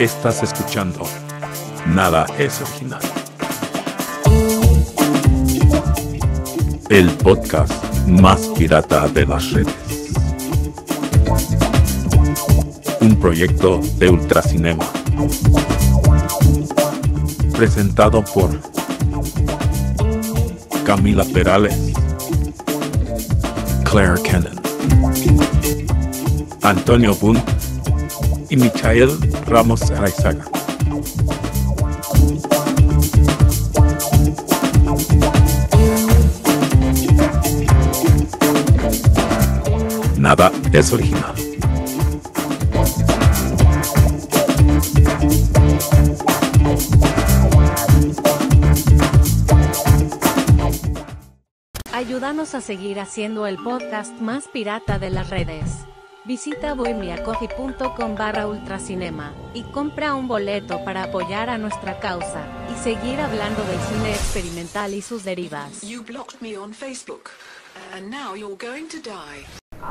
Estás escuchando Nada es Original, el podcast más pirata de las redes. Un proyecto de Ultracinema, presentado por Camila Perales, Claire Cannon, Antonio Boone y Michael Ramos Araizaga. Nada es original. Ayúdanos a seguir haciendo el podcast más pirata de las redes. Visita buymeacoffee.com/ultracinema y compra un boleto para apoyar a nuestra causa y seguir hablando del cine experimental y sus derivas. You blocked me on Facebook, and now you're going to die.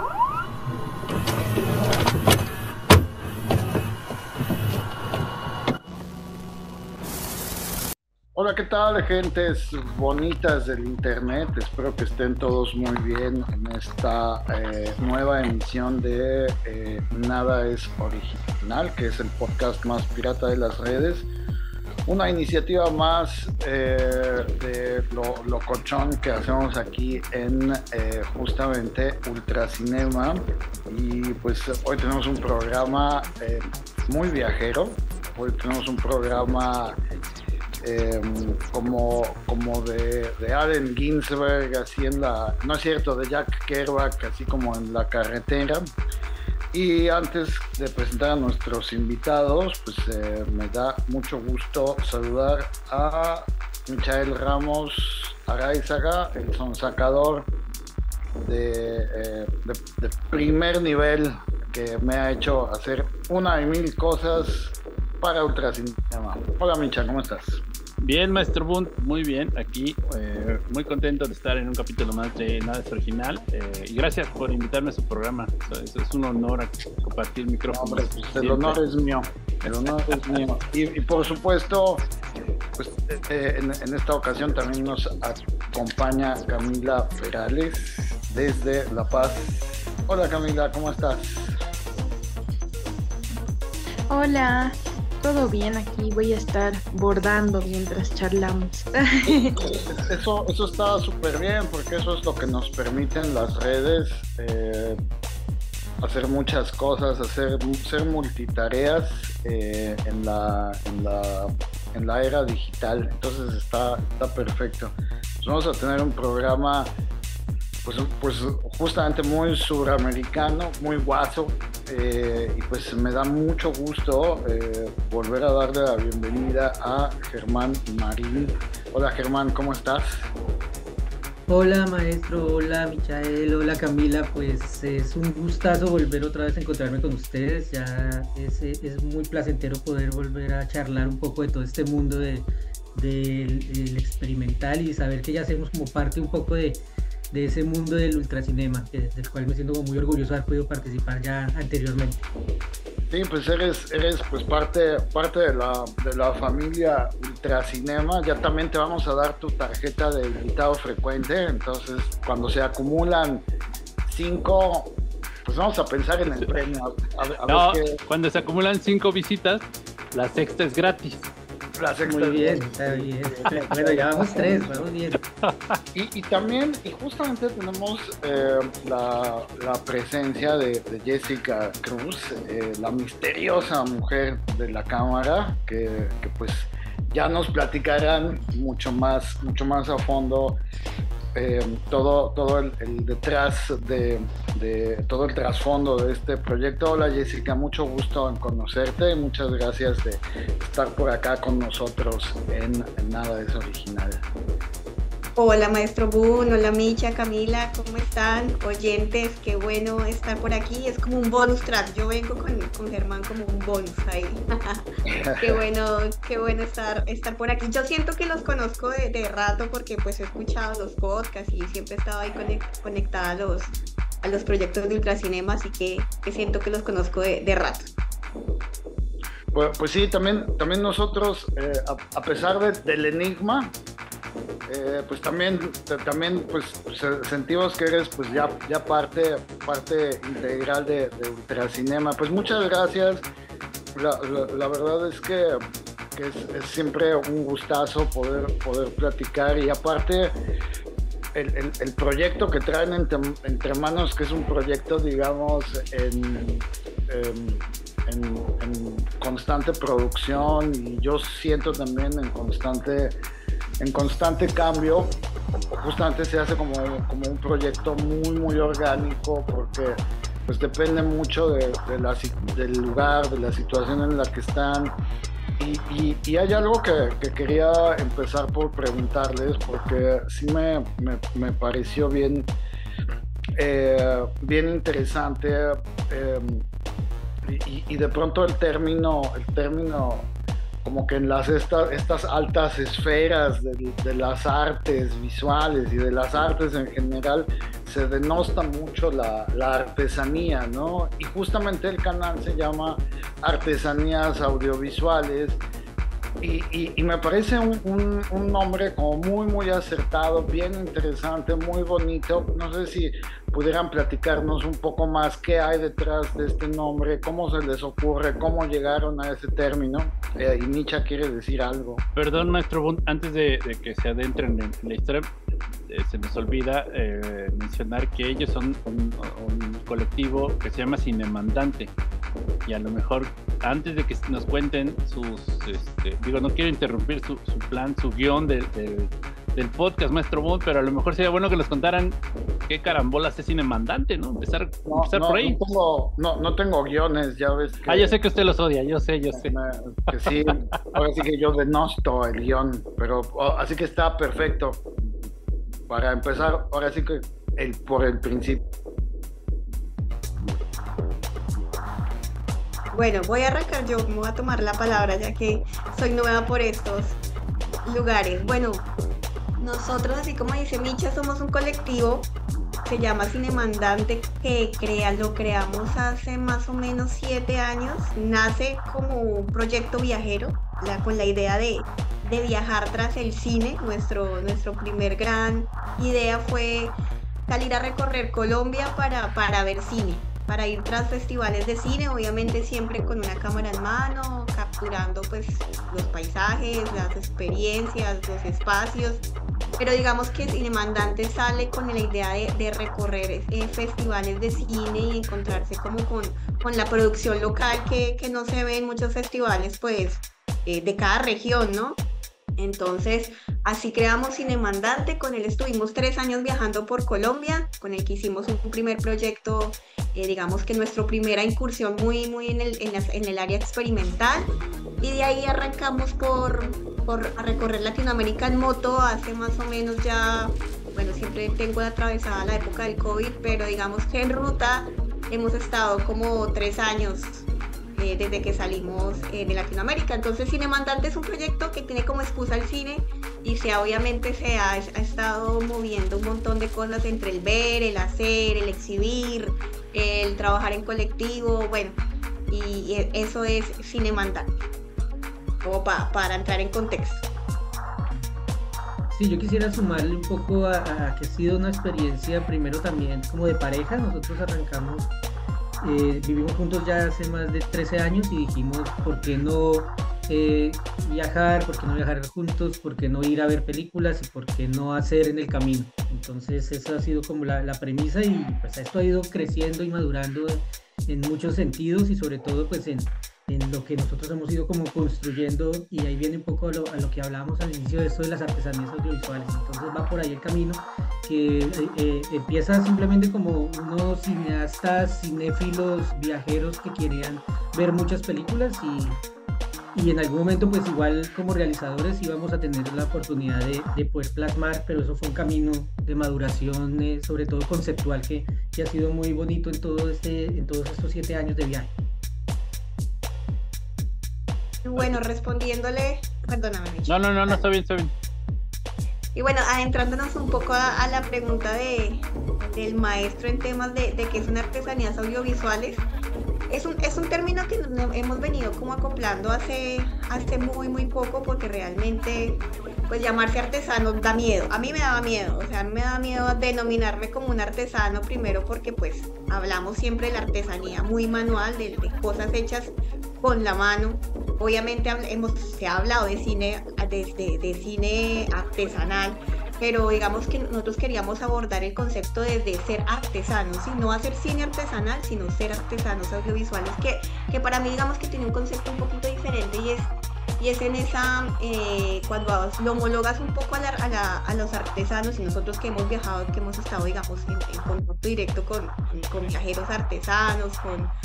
Hola, ¿qué tal, gentes bonitas del internet? Espero que estén todos muy bien en esta nueva emisión de Nada es Original, que es el podcast más pirata de las redes. Una iniciativa más de lo locochón que hacemos aquí en justamente Ultracinema. Y pues hoy tenemos un programa muy viajero. Hoy tenemos un programa como de Allen Ginsberg, así no es cierto, de Jack Kerouac, así como en la carretera. Y antes de presentar a nuestros invitados, pues me da mucho gusto saludar a Michael Ramos Araizaga, el sonsacador de primer nivel, que me ha hecho hacer una y mil cosas para Ultracinema. Hola, Micha, ¿cómo estás? Bien, Maestro Bunt, muy bien, aquí, muy contento de estar en un capítulo más de Nada es Original, y gracias por invitarme a su programa. Es un honor compartir micrófonos. Hombre, pues el honor es mío, y por supuesto, pues en esta ocasión también nos acompaña Camila Perales desde La Paz. Hola, Camila, ¿cómo estás? Hola, todo bien aquí, voy a estar bordando mientras charlamos. Eso está súper bien, porque eso es lo que nos permiten las redes, hacer muchas cosas, ser multitareas en la era digital. Entonces está perfecto. Pues vamos a tener un programa pues justamente muy suramericano, muy guaso, y pues me da mucho gusto volver a darle la bienvenida a Germán Marín. Hola, Germán, ¿cómo estás? Hola, maestro, hola, Michael, hola, Camila. Pues es un gustazo volver otra vez a encontrarme con ustedes. Ya es muy placentero poder volver a charlar un poco de todo este mundo del experimental y saber que ya hacemos como parte un poco de ese mundo del ultracinema, del cual me siento muy orgulloso de haber podido participar ya anteriormente. Sí, pues eres pues parte de la familia Ultracinema. Ya también te vamos a dar tu tarjeta de invitado frecuente. Entonces, cuando se acumulan 5, pues vamos a pensar en el premio. Cuando se acumulan 5 visitas, la sexta es gratis. Muy bien, está bien. Bueno, ya vamos 3, vamos bien. Y también, y justamente tenemos la presencia de Jessica Cruz, la misteriosa mujer de la cámara, que pues ya nos platicarán mucho más a fondo todo el detrás de todo el trasfondo de este proyecto. Hola, Jessica, mucho gusto en conocerte, muchas gracias de estar por acá con nosotros en Nada es Original. Hola, maestro Boone, hola, Micha, Camila, ¿cómo están? Oyentes, qué bueno estar por aquí, es como un bonus track. Yo vengo con Germán como un bonus ahí. Qué bueno estar por aquí. Yo siento que los conozco de rato, porque pues he escuchado los podcasts y siempre he estado ahí conectada a los proyectos de Ultracinema, así que siento que los conozco de rato. Pues sí, también nosotros, a pesar del enigma, pues también pues sentimos que eres pues ya parte integral de Ultracinema. Pues muchas gracias. La verdad es que es siempre un gustazo poder platicar, y aparte el proyecto que traen entre manos, que es un proyecto, digamos, en constante producción, y yo siento también en constante cambio. Justamente se hace como un proyecto muy orgánico, porque pues depende mucho del lugar, de la situación en la que están. Y hay algo que quería empezar por preguntarles, porque sí me pareció bien interesante, y de pronto el término como que en estas altas esferas de las artes visuales y de las artes en general se denosta mucho la artesanía, ¿no? Y justamente el canal se llama Artesanías Audiovisuales, y me parece un nombre como muy acertado, bien interesante, muy bonito. No sé si pudieran platicarnos un poco más qué hay detrás de este nombre, cómo se les ocurre, cómo llegaron a ese término. Y Micha quiere decir algo. Perdón, maestro Bunt, antes de que se adentren en la historia, se nos olvida mencionar que ellos son un colectivo que se llama Cinemandante, y a lo mejor antes de que nos cuenten no quiero interrumpir su plan, su guión del podcast, maestro Bunt, pero a lo mejor sería bueno que nos contaran qué carambolas es Cinemandante, ¿no? Empezar por ahí. No tengo guiones, ya ves que... yo sé que usted los odia, yo sé. Que sí, ahora sí que yo denosto el guión, pero así que está perfecto. Para empezar, ahora sí que por el principio. Bueno, voy a arrancar yo, me voy a tomar la palabra ya que soy nueva por estos lugares. Bueno, nosotros, así como dice Micha, somos un colectivo, se llama Cinemandante, que lo creamos hace más o menos 7 años. Nace como un proyecto viajero, con la idea de viajar tras el cine. Nuestro primer gran idea fue salir a recorrer Colombia para ver cine, para ir tras festivales de cine, obviamente siempre con una cámara en mano, capturando pues los paisajes, las experiencias, los espacios. Pero digamos que Cinemandante sale con la idea de recorrer festivales de cine y encontrarse como con la producción local que no se ve en muchos festivales pues de cada región, ¿no? Entonces, así creamos Cinemandante. Con él estuvimos 3 años viajando por Colombia, con el que hicimos un primer proyecto, digamos que nuestra primera incursión muy en el área experimental, y de ahí arrancamos por recorrer Latinoamérica en moto. Hace más o menos ya, bueno, siempre tengo atravesada la época del COVID, pero digamos que en ruta hemos estado como 3 años desde que salimos de Latinoamérica. Entonces Cinemandante es un proyecto que tiene como excusa el cine, y obviamente se ha estado moviendo un montón de cosas entre el ver, el hacer, el exhibir, el trabajar en colectivo, bueno, y eso es Cinemandante, como para entrar en contexto. Sí, yo quisiera sumarle un poco a que ha sido una experiencia primero también como de pareja. Nosotros arrancamos, vivimos juntos ya hace más de 13 años, y dijimos, ¿por qué no viajar? ¿Por qué no viajar juntos? ¿Por qué no ir a ver películas? ¿Y por qué no hacer en el camino? Entonces esa ha sido como la premisa, y pues esto ha ido creciendo y madurando en muchos sentidos, y sobre todo pues en lo que nosotros hemos ido como construyendo, y ahí viene un poco a lo que hablábamos al inicio de esto de las artesanías audiovisuales. Entonces va por ahí el camino, que empieza simplemente como unos cineastas, cinéfilos, viajeros que querían ver muchas películas, y en algún momento pues igual como realizadores íbamos a tener la oportunidad de poder plasmar, pero eso fue un camino de maduración, sobre todo conceptual, que ha sido muy bonito en todos estos 7 años de viaje. Bueno, respondiéndole, perdóname, Micho. No, está bien. Y bueno, adentrándonos un poco a la pregunta del maestro en temas de qué son artesanías audiovisuales, es un término que hemos venido como acoplando hace muy poco, porque realmente pues llamarse artesano da miedo. A mí me daba miedo, o sea, a mí me daba miedo denominarme como un artesano, primero porque pues hablamos siempre de la artesanía muy manual, de cosas hechas con la mano. Obviamente se ha hablado de cine artesanal, pero digamos que nosotros queríamos abordar el concepto desde ser artesanos, y no hacer cine artesanal, sino ser artesanos audiovisuales, que para mí digamos que tiene un concepto un poquito diferente, y es en esa, cuando lo homologas un poco a los artesanos, y nosotros que hemos viajado, que hemos estado digamos en contacto directo con viajeros artesanos,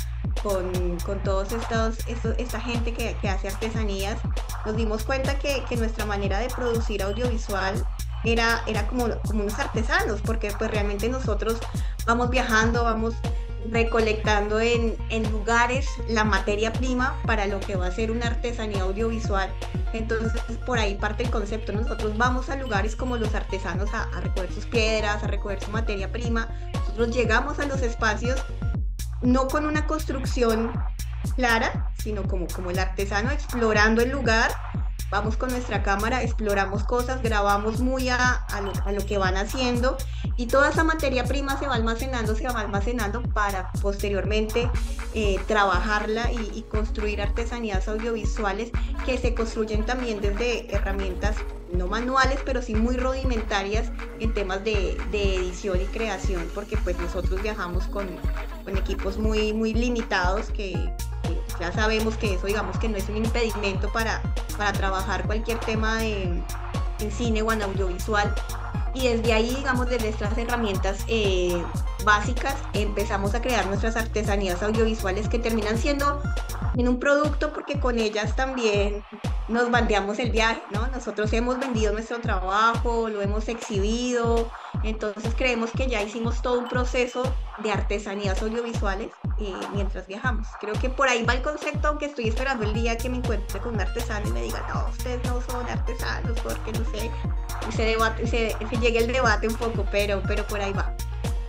con todos esta gente que hace artesanías, nos dimos cuenta que nuestra manera de producir audiovisual era como unos artesanos, porque pues realmente nosotros vamos viajando, vamos recolectando en lugares la materia prima para lo que va a ser una artesanía audiovisual. Entonces por ahí parte el concepto. Nosotros vamos a lugares como los artesanos a recoger sus piedras, a recoger su materia prima. Nosotros llegamos a los espacios no con una construcción clara, sino como el artesano explorando el lugar. Vamos con nuestra cámara, exploramos cosas, grabamos muy a lo que van haciendo, y toda esa materia prima se va almacenando para posteriormente trabajarla y construir artesanías audiovisuales que se construyen también desde herramientas no manuales, pero sí muy rudimentarias en temas de edición y creación, porque pues nosotros viajamos con equipos muy, muy limitados, que ya sabemos que eso digamos que no es un impedimento para trabajar cualquier tema en cine o en audiovisual. Y desde ahí, digamos, desde nuestras herramientas básicas, empezamos a crear nuestras artesanías audiovisuales, que terminan siendo en un producto, porque con ellas también nos bandeamos el viaje, ¿no? Nosotros hemos vendido nuestro trabajo, lo hemos exhibido, entonces creemos que ya hicimos todo un proceso de artesanías audiovisuales mientras viajamos. Creo que por ahí va el concepto, aunque estoy esperando el día que me encuentre con un artesano y me diga, no, ustedes no son artesanos, porque no sé, se llegue el debate un poco, pero por ahí va.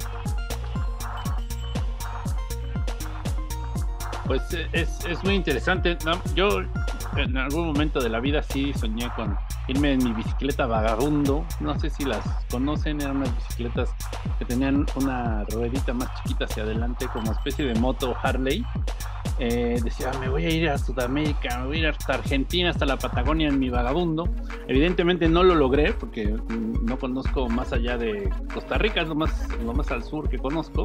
Pues es muy interesante, ¿no? Yo en algún momento de la vida sí soñé con irme en mi bicicleta vagabundo. No sé si las conocen, eran unas bicicletas que tenían una ruedita más chiquita hacia adelante, como especie de moto Harley. Decía, me voy a ir a Sudamérica, me voy a ir hasta Argentina, hasta la Patagonia en mi vagabundo. Evidentemente no lo logré, porque no conozco más allá de Costa Rica, es lo más al sur que conozco.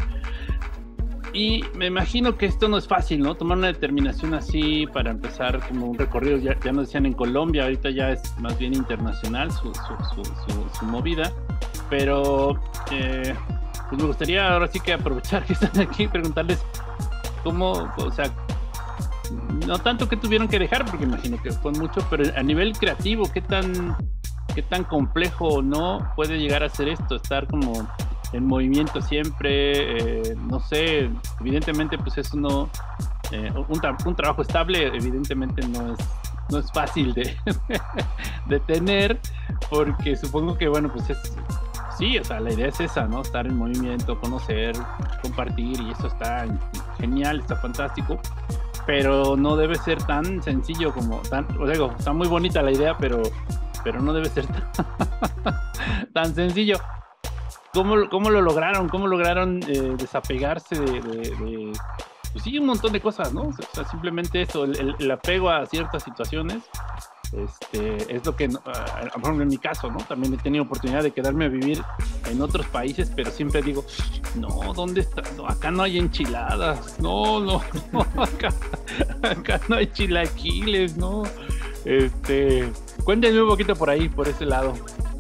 Y me imagino que esto no es fácil, ¿no? Tomar una determinación así para empezar como un recorrido, ya nos decían en Colombia, ahorita ya es más bien internacional su movida, pero pues me gustaría ahora sí que aprovechar que están aquí y preguntarles cómo, o sea, no tanto que tuvieron que dejar, porque imagino que fue mucho, pero a nivel creativo, ¿qué tan complejo o no puede llegar a ser esto? Estar como en movimiento siempre, no sé, evidentemente pues eso no, un trabajo estable evidentemente no es fácil de tener, porque supongo que bueno, pues sí, o sea, la idea es esa, ¿no? Estar en movimiento, conocer, compartir, y eso está genial, está fantástico, pero no debe ser tan sencillo como, o sea, está muy bonita la idea, pero no debe ser tan sencillo. ¿Cómo lo lograron? ¿Cómo lograron desapegarse de pues sí, un montón de cosas, ¿no? O sea, simplemente eso, el apego a ciertas situaciones, es lo que, a lo mejor en mi caso, ¿no? También he tenido oportunidad de quedarme a vivir en otros países, pero siempre digo, no, ¿dónde está? No, acá no hay enchiladas, no, acá no hay chilaquiles, ¿no? Cuéntenme un poquito por ahí, por ese lado.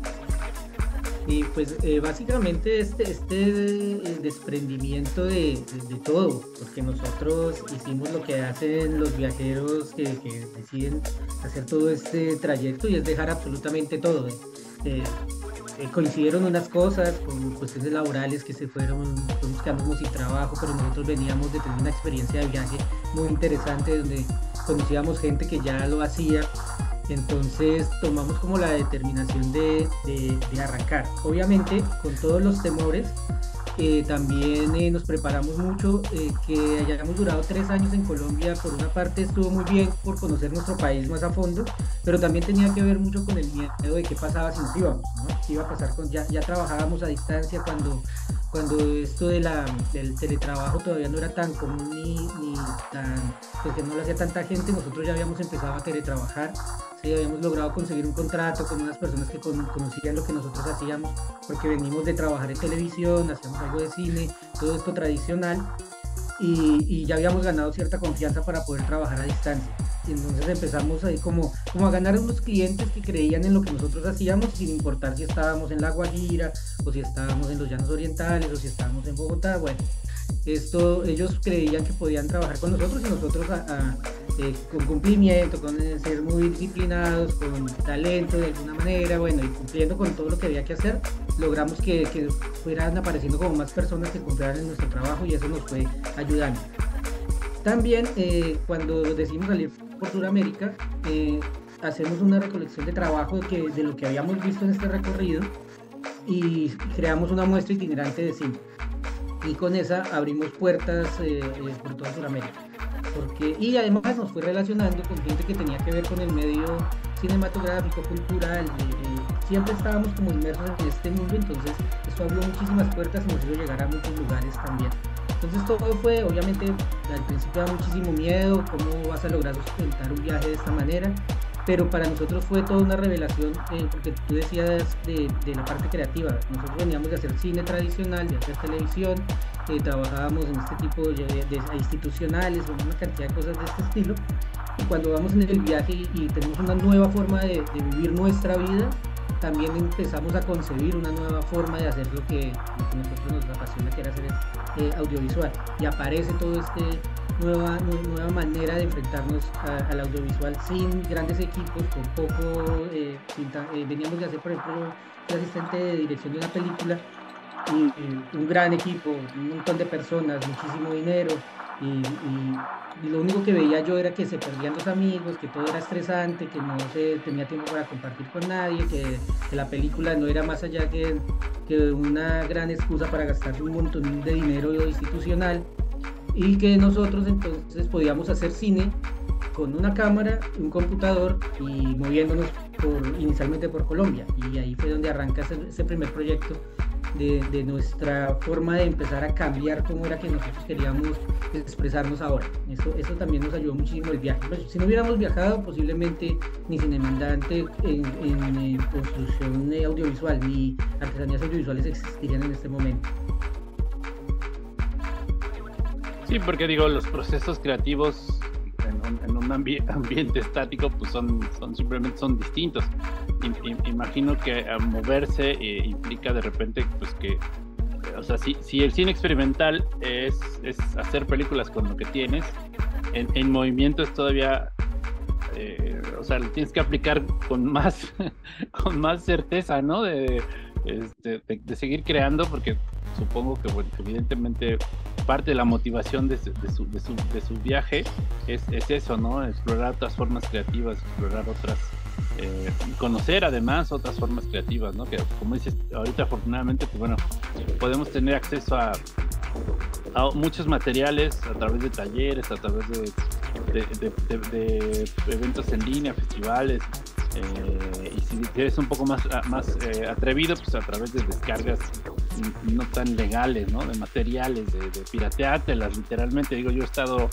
Y pues básicamente este desprendimiento de todo, porque nosotros hicimos lo que hacen los viajeros que deciden hacer todo este trayecto, y es dejar absolutamente todo. Coincidieron unas cosas con cuestiones laborales que se fueron, nos quedamos sin trabajo, pero nosotros veníamos de tener una experiencia de viaje muy interesante donde conocíamos gente que ya lo hacía. Entonces tomamos como la determinación de arrancar, obviamente con todos los temores, También nos preparamos mucho, que hayamos durado 3 años en Colombia. Por una parte estuvo muy bien por conocer nuestro país más a fondo, pero también tenía que ver mucho con el miedo de qué pasaba si nos íbamos, ¿no? ¿Qué iba a pasar ya trabajábamos a distancia cuando esto del teletrabajo todavía no era tan común ni tan, pues que no lo hacía tanta gente. Nosotros ya habíamos empezado a teletrabajar. Sí, habíamos logrado conseguir un contrato con unas personas que conocían lo que nosotros hacíamos, porque venimos de trabajar en televisión, hacíamos algo de cine, todo esto tradicional, y ya habíamos ganado cierta confianza para poder trabajar a distancia. Y entonces empezamos ahí como a ganar unos clientes que creían en lo que nosotros hacíamos, sin importar si estábamos en La Guajira, o si estábamos en los Llanos Orientales, o si estábamos en Bogotá. Bueno, ellos creían que podían trabajar con nosotros, y nosotros con cumplimiento, con ser muy disciplinados, con talento de alguna manera, bueno, y cumpliendo con todo lo que había que hacer, logramos que fueran apareciendo como más personas que confiaran en nuestro trabajo, y eso nos fue ayudando. También cuando decidimos salir por Sudamérica, hacemos una recolección de trabajo de lo que habíamos visto en este recorrido, y creamos una muestra itinerante de cine, y con esa abrimos puertas por toda Sudamérica. Y además nos fue relacionando con gente que tenía que ver con el medio cinematográfico, cultural. Siempre estábamos como inmersos en este mundo, entonces esto abrió muchísimas puertas y nos hizo llegar a muchos lugares también. Entonces todo fue, obviamente, al principio da muchísimo miedo, cómo vas a lograr sustentar un viaje de esta manera, pero para nosotros fue toda una revelación, porque tú decías de la parte creativa. Nosotros veníamos de hacer cine tradicional, de hacer televisión, trabajábamos en este tipo de institucionales, una cantidad de cosas de este estilo, y cuando vamos en el viaje y tenemos una nueva forma de vivir nuestra vida, también empezamos a concebir una nueva forma de hacer lo que a nosotros nos apasiona, que era hacer audiovisual, y aparece todo nueva manera de enfrentarnos al audiovisual sin grandes equipos, con poco. Veníamos de hacer, por ejemplo, el asistente de dirección de una película, y un gran equipo, un montón de personas, muchísimo dinero, y lo único que veía yo era que se perdían los amigos, que todo era estresante, que no se tenía tiempo para compartir con nadie, que la película no era más allá que una gran excusa para gastar un montón de dinero institucional, y que nosotros entonces podíamos hacer cine con una cámara, un computador, y moviéndonos inicialmente por Colombia. Y ahí fue donde arranca ese primer proyecto de nuestra forma de empezar a cambiar cómo era que nosotros queríamos expresarnos ahora. Eso también nos ayudó muchísimo el viaje. Pues, si no hubiéramos viajado, posiblemente ni Cinemandante en construcción audiovisual ni artesanías audiovisuales existirían en este momento. Sí, porque digo, los procesos creativos en un ambiente estático pues simplemente son distintos. Imagino que moverse implica de repente pues que, o sea, si el cine experimental es hacer películas con lo que tienes, en movimiento es todavía, o sea, lo tienes que aplicar con más certeza, ¿no? De seguir creando, porque supongo que, bueno, evidentemente parte de la motivación de su viaje es eso, ¿no? Explorar otras formas creativas, explorar otras, conocer además otras formas creativas, ¿no? Que, como dices, ahorita afortunadamente, pues bueno, podemos tener acceso a muchos materiales a través de talleres, a través de eventos en línea, festivales, y si eres un poco más atrevido, pues a través de descargas no tan legales, ¿no? De materiales, de pirateártelas, literalmente. Digo, yo he estado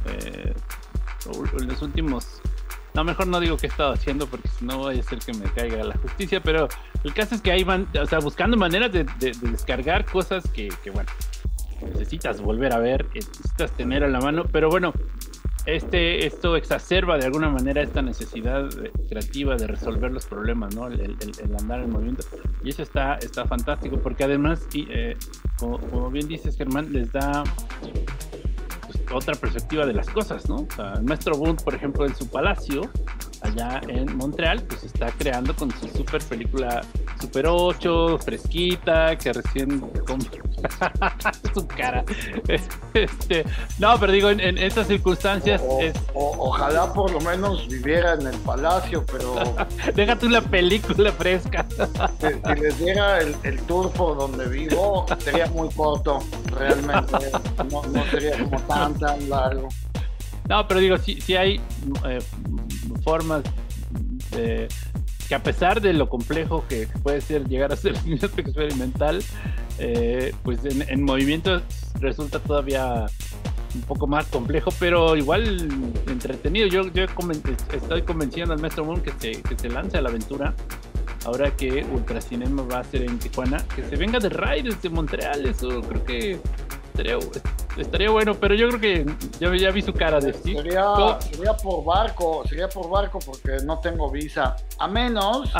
en los últimos... No, mejor no digo qué he estado haciendo, porque si no vaya a ser que me caiga la justicia, pero el caso es que ahí van, o sea, buscando maneras de descargar cosas que bueno, necesitas volver a ver, necesitas tener a la mano, pero bueno, esto exacerba de alguna manera esta necesidad creativa de resolver los problemas, ¿no? El andar en movimiento, y eso está fantástico, porque además, como bien dices, Germán, les da pues otra perspectiva de las cosas, ¿no? O sea, el maestro Bund, por ejemplo, en su palacio allá en Montreal, pues está creando con su super película Super 8, fresquita, que recién Su cara. No, pero digo, en estas circunstancias Ojalá por lo menos viviera en el palacio, pero deja tú la película fresca. si les diera el tour por donde vivo, sería muy corto, realmente. No sería como tan largo. No, pero digo, sí hay formas que a pesar de lo complejo que puede ser llegar a ser un experimental, pues en movimiento resulta todavía un poco más complejo, pero igual entretenido. Yo estoy convenciendo al maestro Boone que se lance a la aventura ahora que Ultracinema va a ser en Tijuana, que se venga de Ray desde Montreal. Eso creo que estaría bueno, pero yo creo que ya vi su cara de sí. Sería por barco porque no tengo visa, a menos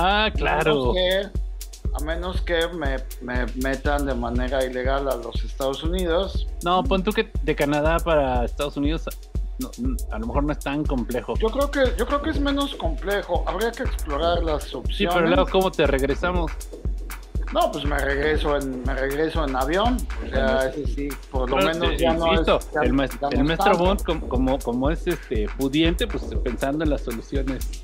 que me metan de manera ilegal a los Estados Unidos. No, pon tú que de Canadá para Estados Unidos a lo mejor no es tan complejo. Yo creo que es menos complejo. Habría que explorar las opciones. Sí, pero luego ¿cómo te regresamos? No, pues me regreso en avión. O sea, ese sí, por lo menos ya no es. El maestro Bond, como es pudiente, pues pensando en las soluciones.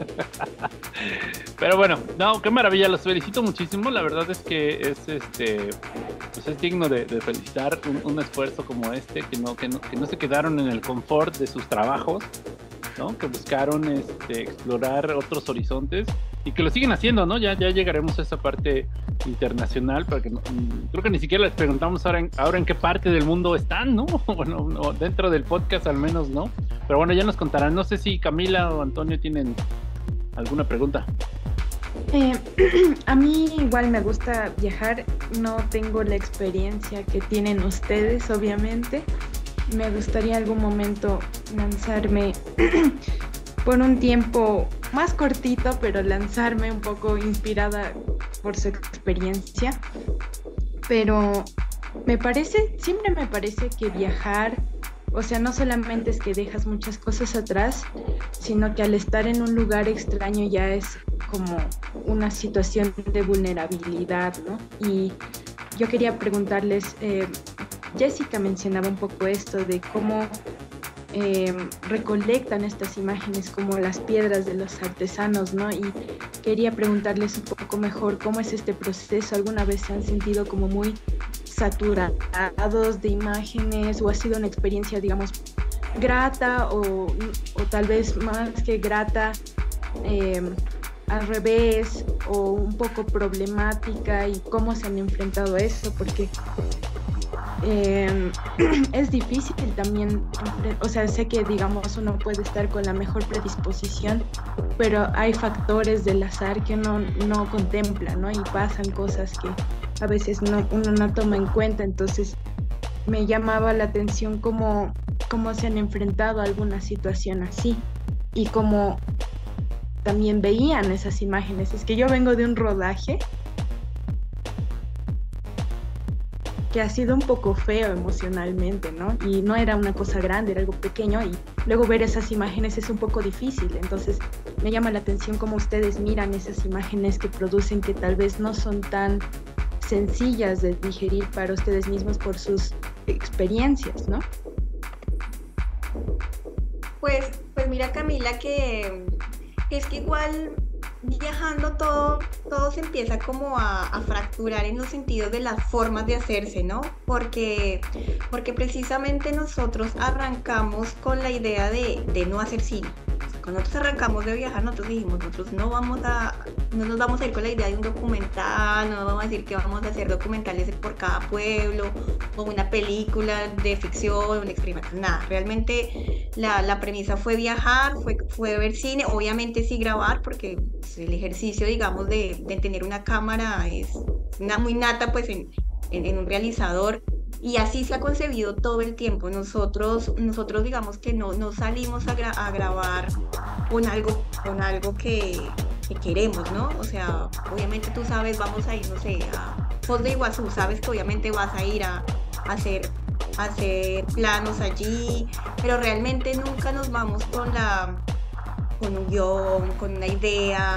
Pero bueno, no, qué maravilla, los felicito muchísimo. La verdad es que pues es digno de felicitar un esfuerzo como que no se quedaron en el confort de sus trabajos, ¿no? Que buscaron explorar otros horizontes y que lo siguen haciendo, ¿no? Ya llegaremos a esa parte internacional, porque creo que ni siquiera les preguntamos ahora en qué parte del mundo están, ¿no? Bueno, no, dentro del podcast al menos, ¿no? Pero bueno, ya nos contarán. No sé si Camila o Antonio tienen alguna pregunta. A mí igual me gusta viajar, no tengo la experiencia que tienen ustedes, obviamente. Me gustaría algún momento lanzarme por un tiempo más cortito, pero lanzarme un poco inspirada por su experiencia. Pero siempre me parece que viajar, o sea, no solamente es que dejas muchas cosas atrás, sino que al estar en un lugar extraño ya es como una situación de vulnerabilidad, ¿no? Y yo quería preguntarles, Jessica mencionaba un poco esto de cómo recolectan estas imágenes como las piedras de los artesanos, ¿no? Y quería preguntarles un poco mejor cómo es este proceso. ¿Alguna vez se han sentido como muy saturados de imágenes o ha sido una experiencia, digamos, grata o tal vez más que grata, al revés, o un poco problemática, y cómo se han enfrentado a eso? Porque es difícil también, o sea, sé que, digamos, uno puede estar con la mejor predisposición, pero hay factores del azar que uno no contempla, ¿no? Y pasan cosas que a veces uno no toma en cuenta. Entonces me llamaba la atención cómo se han enfrentado a alguna situación así y cómo también veían esas imágenes. Es que yo vengo de un rodaje que ha sido un poco feo emocionalmente, ¿no? Y no era una cosa grande, era algo pequeño, y luego ver esas imágenes es un poco difícil. Entonces me llama la atención cómo ustedes miran esas imágenes que producen, que tal vez no son tan sencillas de digerir para ustedes mismos por sus experiencias, ¿no? Pues mira, Camila, que es que igual viajando todo se empieza como a fracturar en los sentidos de las formas de hacerse, ¿no? Porque precisamente nosotros arrancamos con la idea de no hacer cine. Cuando nosotros arrancamos de viajar, nosotros dijimos, nosotros no nos vamos a ir con la idea de un documental, no vamos a decir que vamos a hacer documentales por cada pueblo, o una película de ficción, un experimental, nada. Realmente la premisa fue viajar, fue ver cine, obviamente sí grabar, porque pues, el ejercicio, digamos, de tener una cámara es muy nata, pues en un realizador. Y así se ha concebido todo el tiempo. Nosotros digamos que no salimos a grabar con algo que queremos, ¿no? O sea, obviamente tú sabes, vamos a ir, no sé, a Foz de Iguazú, sabes que obviamente vas a ir a hacer planos allí, pero realmente nunca nos vamos con un guión, con una idea.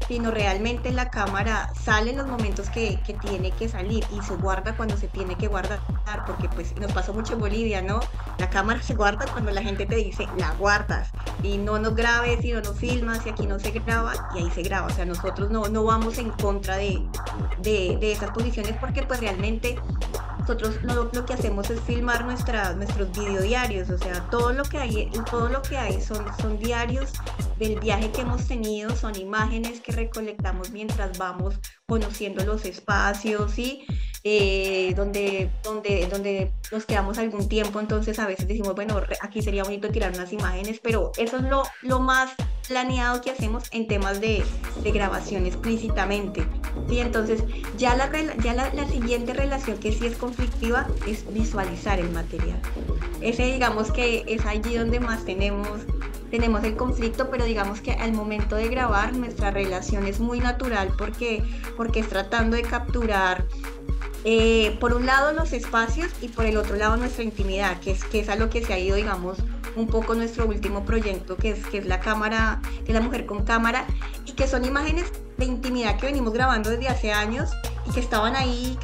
sino realmente la cámara sale en los momentos que tiene que salir y se guarda cuando se tiene que guardar, porque pues nos pasó mucho en Bolivia, ¿no? La cámara se guarda cuando la gente te dice, la guardas, y no nos grabes y no nos filmas y aquí no se graba, y ahí se graba. O sea, nosotros no vamos en contra de esas posiciones, porque pues realmente nosotros lo que hacemos es filmar nuestros videodiarios. O sea, todo lo que hay son diarios del viaje que hemos tenido, son imágenes que recolectamos mientras vamos conociendo los espacios, ¿sí? Donde nos quedamos algún tiempo. Entonces a veces decimos, bueno, aquí sería bonito tirar unas imágenes, pero eso es lo más planeado que hacemos en temas de grabación explícitamente, ¿sí? Entonces ya la siguiente relación, que sí es conflictiva, es visualizar el material. Digamos que es allí donde más tenemos el conflicto, pero digamos que al momento de grabar nuestra relación es muy natural, porque es tratando de capturar por un lado los espacios y por el otro lado nuestra intimidad, que es a lo que se ha ido, digamos, un poco nuestro último proyecto, que es la cámara, que es la mujer con cámara, y que son imágenes de intimidad que venimos grabando desde hace años y que estaban ahí,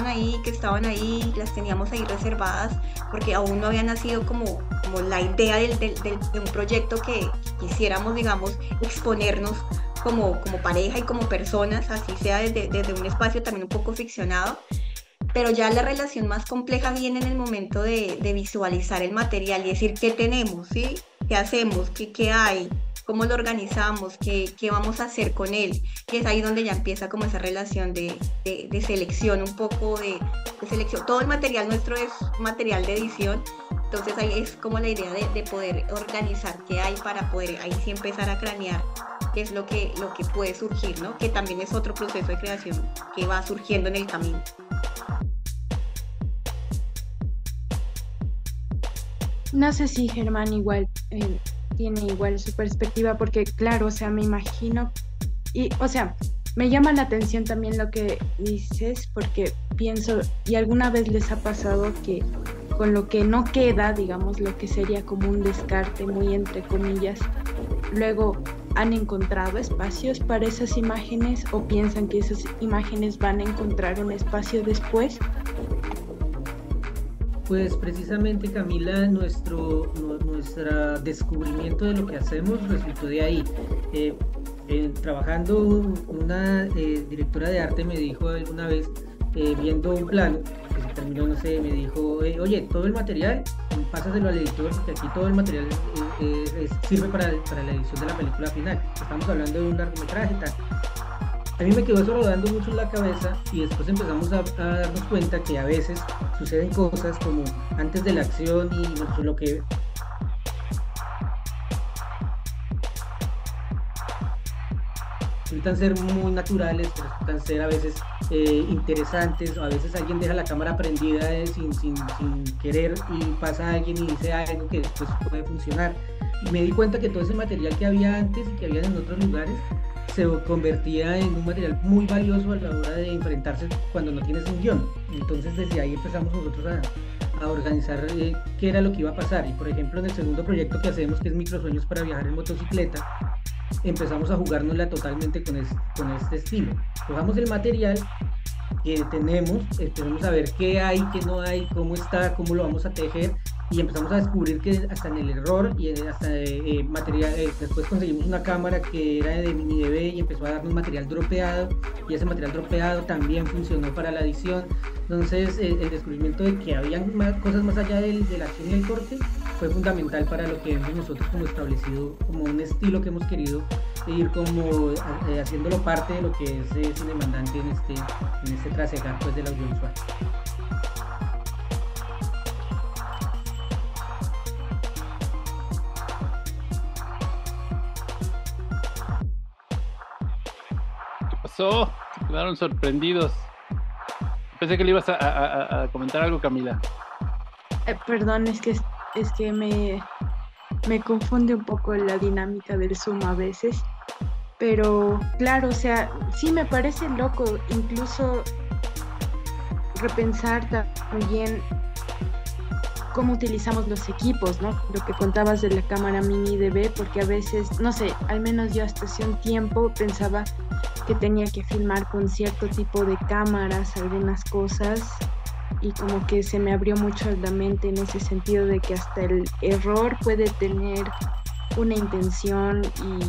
las teníamos ahí reservadas, porque aún no había nacido como la idea de un proyecto que quisiéramos, digamos, exponernos como pareja y como personas, así sea desde un espacio también un poco ficcionado. Pero ya la relación más compleja viene en el momento de visualizar el material y decir qué tenemos, ¿sí? ¿Qué hacemos? ¿Qué hay? ¿Cómo lo organizamos? ¿Qué vamos a hacer con él? Y es ahí donde ya empieza como esa relación de selección, un poco de selección. Todo el material nuestro es material de edición, entonces ahí es como la idea de poder organizar qué hay para poder ahí sí empezar a cranear qué es lo que puede surgir, ¿no? Que también es otro proceso de creación que va surgiendo en el camino. No sé si Germán igual tiene igual su perspectiva, porque claro, o sea, me imagino, y o sea, me llama la atención también lo que dices, porque pienso, y alguna vez les ha pasado que con lo que no queda, digamos, lo que sería como un descarte, muy entre comillas, luego han encontrado espacios para esas imágenes, o piensan que esas imágenes van a encontrar un espacio después. Pues precisamente, Camila, nuestro descubrimiento de lo que hacemos resultó de ahí. Trabajando, una directora de arte me dijo alguna vez, viendo un plano que se terminó, no sé, me dijo, oye, todo el material, pásaselo al editor, porque aquí todo el material sirve para la edición de la película final. Estamos hablando de un largometraje y tal. A mí me quedó eso rodando mucho en la cabeza, y después empezamos a darnos cuenta que a veces suceden cosas como antes de la acción y pues, lo que resultan ser muy naturales, resultan ser a veces interesantes, o a veces alguien deja la cámara prendida sin querer y pasa alguien y dice algo que después puede funcionar. Y me di cuenta que todo ese material que había antes y que había en otros lugares se convertía en un material muy valioso a la hora de enfrentarse cuando no tienes un guión. Entonces desde ahí empezamos nosotros a organizar qué era lo que iba a pasar. Y por ejemplo, en el segundo proyecto que hacemos, que es Microsueños para viajar en motocicleta, empezamos a jugárnosla totalmente con este estilo. Cogamos el material que tenemos, empezamos a ver qué hay, qué no hay, cómo está, cómo lo vamos a tejer, y empezamos a descubrir que hasta en el error y hasta material, después conseguimos una cámara que era de mini DV y empezó a darnos material dropeado, y ese material dropeado también funcionó para la edición. Entonces el descubrimiento de que había cosas más allá de la acción y el corte fue fundamental para lo que hemos nosotros como establecido como un estilo que hemos querido ir como haciéndolo parte de lo que es Cinemandante en este trasegar pues del audiovisual. Se quedaron sorprendidos. Pensé que le ibas a comentar algo, Camila. Perdón, es que me confunde un poco la dinámica del Zoom a veces, pero claro, o sea, sí me parece loco incluso repensar también cómo utilizamos los equipos, ¿no? Lo que contabas de la cámara mini DV, porque a veces, no sé, al menos yo hasta hace un tiempo pensaba que tenía que filmar con cierto tipo de cámaras algunas cosas y como que se me abrió mucho la mente en ese sentido de que hasta el error puede tener una intención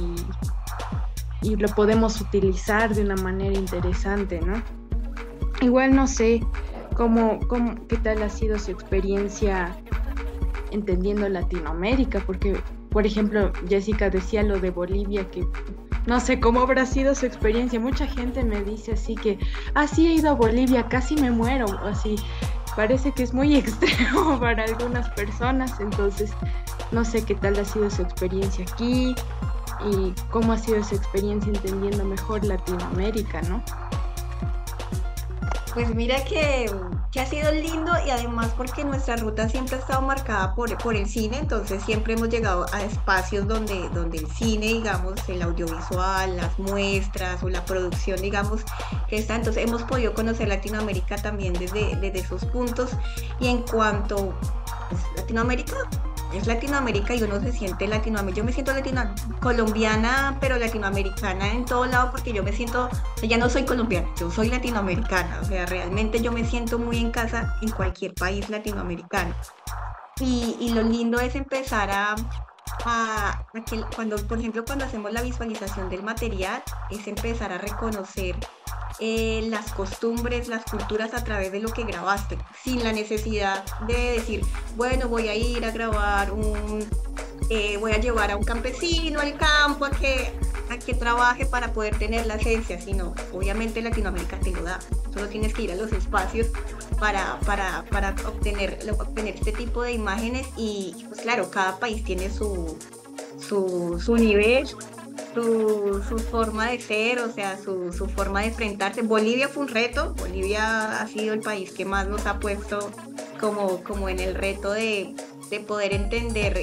y lo podemos utilizar de una manera interesante, ¿no? Igual no sé qué tal ha sido su experiencia entendiendo Latinoamérica, porque, por ejemplo, Jessica decía lo de Bolivia, que no sé cómo habrá sido su experiencia. Mucha gente me dice así que, sí he ido a Bolivia, casi me muero, así. Parece que es muy extremo para algunas personas, entonces no sé qué tal ha sido su experiencia aquí y cómo ha sido su experiencia entendiendo mejor Latinoamérica, ¿no? Pues mira que ha sido lindo y además porque nuestra ruta siempre ha estado marcada por el cine, entonces siempre hemos llegado a espacios donde el cine, digamos, el audiovisual, las muestras o la producción, digamos, que está, entonces hemos podido conocer Latinoamérica también desde esos puntos. Y en cuanto pues, Latinoamérica es Latinoamérica y uno se siente Latinoamérica. Yo me siento colombiana, pero latinoamericana en todo lado porque yo me siento, o sea, ya no soy colombiana, yo soy latinoamericana. O sea, realmente yo me siento muy en casa en cualquier país latinoamericano. Y lo lindo es empezar a que cuando, por ejemplo, cuando hacemos la visualización del material, es empezar a reconocer las costumbres, las culturas a través de lo que grabaste, sin la necesidad de decir, bueno, voy a ir a grabar voy a llevar a un campesino al campo a que trabaje para poder tener la esencia, sino obviamente Latinoamérica te lo da, solo tienes que ir a los espacios para obtener este tipo de imágenes y pues claro, cada país tiene su nivel, su forma de ser, o sea, su forma de enfrentarse. Bolivia fue un reto, Bolivia ha sido el país que más nos ha puesto como en el reto de poder entender,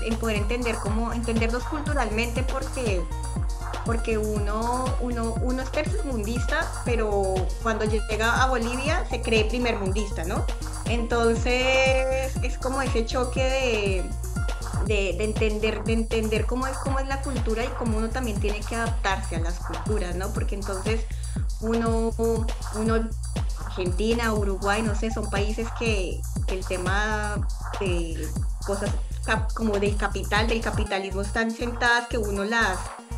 entendernos culturalmente porque uno es tercermundista, pero cuando llega a Bolivia se cree primermundista, ¿no? Entonces es como ese choque de entender cómo es la cultura y cómo uno también tiene que adaptarse a las culturas, ¿no? Porque entonces uno Argentina, Uruguay, no sé, son países que el tema de cosas como del capitalismo están sentadas que uno las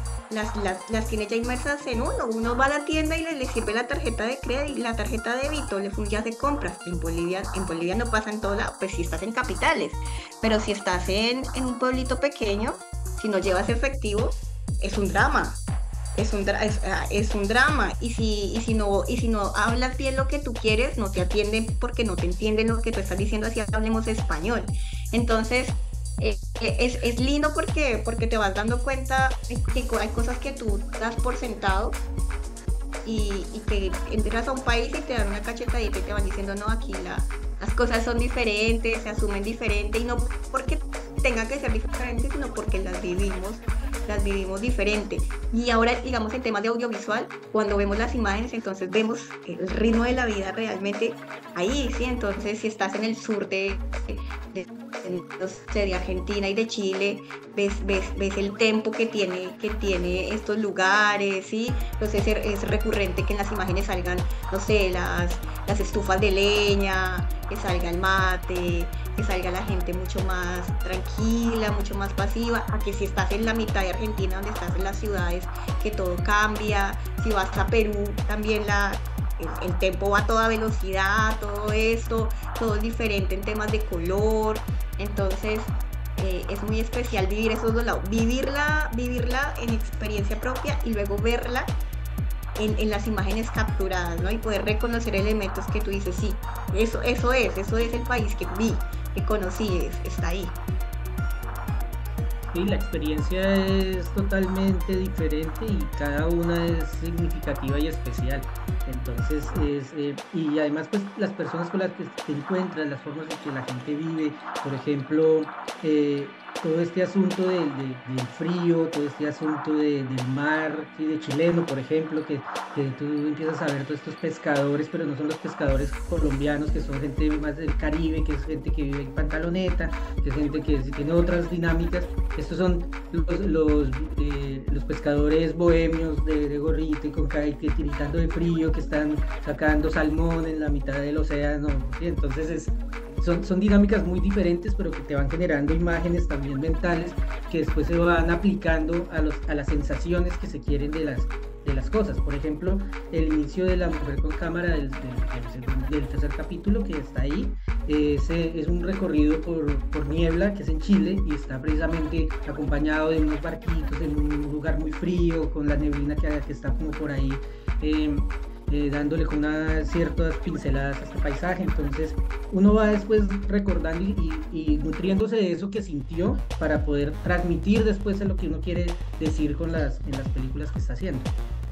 tiene ya inmersas en uno va a la tienda y le sirve la tarjeta de crédito, la tarjeta de débito, ya hace compras. En Bolivia no pasa en todo lado, pues si estás en capitales, pero si estás en un pueblito pequeño, si no llevas efectivo, es un drama. Es un drama y si no hablas bien lo que tú quieres, no te atienden porque no te entienden lo que tú estás diciendo, así hablemos español. Entonces es lindo porque te vas dando cuenta que hay cosas que tú das por sentado y que entras a un país y te dan una cachetadita y te van diciendo no, aquí las cosas son diferentes, se asumen diferente y no porque tenga que ser diferente, sino porque las vivimos diferente. Y ahora, digamos, en temas de audiovisual, cuando vemos las imágenes, entonces vemos el ritmo de la vida realmente ahí, ¿sí? Entonces, si estás en el sur de Argentina y de Chile, ves el tempo que tiene estos lugares, ¿sí? Entonces es recurrente que en las imágenes salgan, no sé, las estufas de leña, que salga el mate, que salga la gente mucho más tranquila, mucho más pasiva, a que si estás en la mitad de Argentina, donde estás en las ciudades, que todo cambia. Si vas a Perú, también el tempo va a toda velocidad, todo esto, todo es diferente en temas de color. Entonces es muy especial vivir esos dos lados, vivirla en experiencia propia y luego verla en las imágenes capturadas, ¿no? Y poder reconocer elementos que tú dices, sí, eso es el país que vi, que conocí, está ahí. Sí, la experiencia es totalmente diferente y cada una es significativa y especial. Entonces, y además pues las personas con las que te encuentras, las formas en que la gente vive, por ejemplo, todo este asunto del frío, todo este asunto del mar, ¿sí? De chileno, por ejemplo, que tú empiezas a ver todos estos pescadores, pero no son los pescadores colombianos, que son gente más del Caribe, que es gente que vive en pantaloneta, que es gente que tiene otras dinámicas. Estos son los pescadores bohemios de gorrito y con que tiritando de frío, que están sacando salmón en la mitad del océano, ¿sí? Entonces son dinámicas muy diferentes, pero que te van generando imágenes también mentales que después se van aplicando a las sensaciones que se quieren de las cosas. Por ejemplo, el inicio de La Mujer con Cámara del tercer capítulo, que está ahí, es un recorrido por niebla, que es en Chile, y está precisamente acompañado de unos barquitos en un lugar muy frío, con la neblina que está como por ahí, dándole con unas ciertas pinceladas a este paisaje. Entonces uno va después recordando y nutriéndose de eso que sintió para poder transmitir después lo que uno quiere decir en las películas que está haciendo.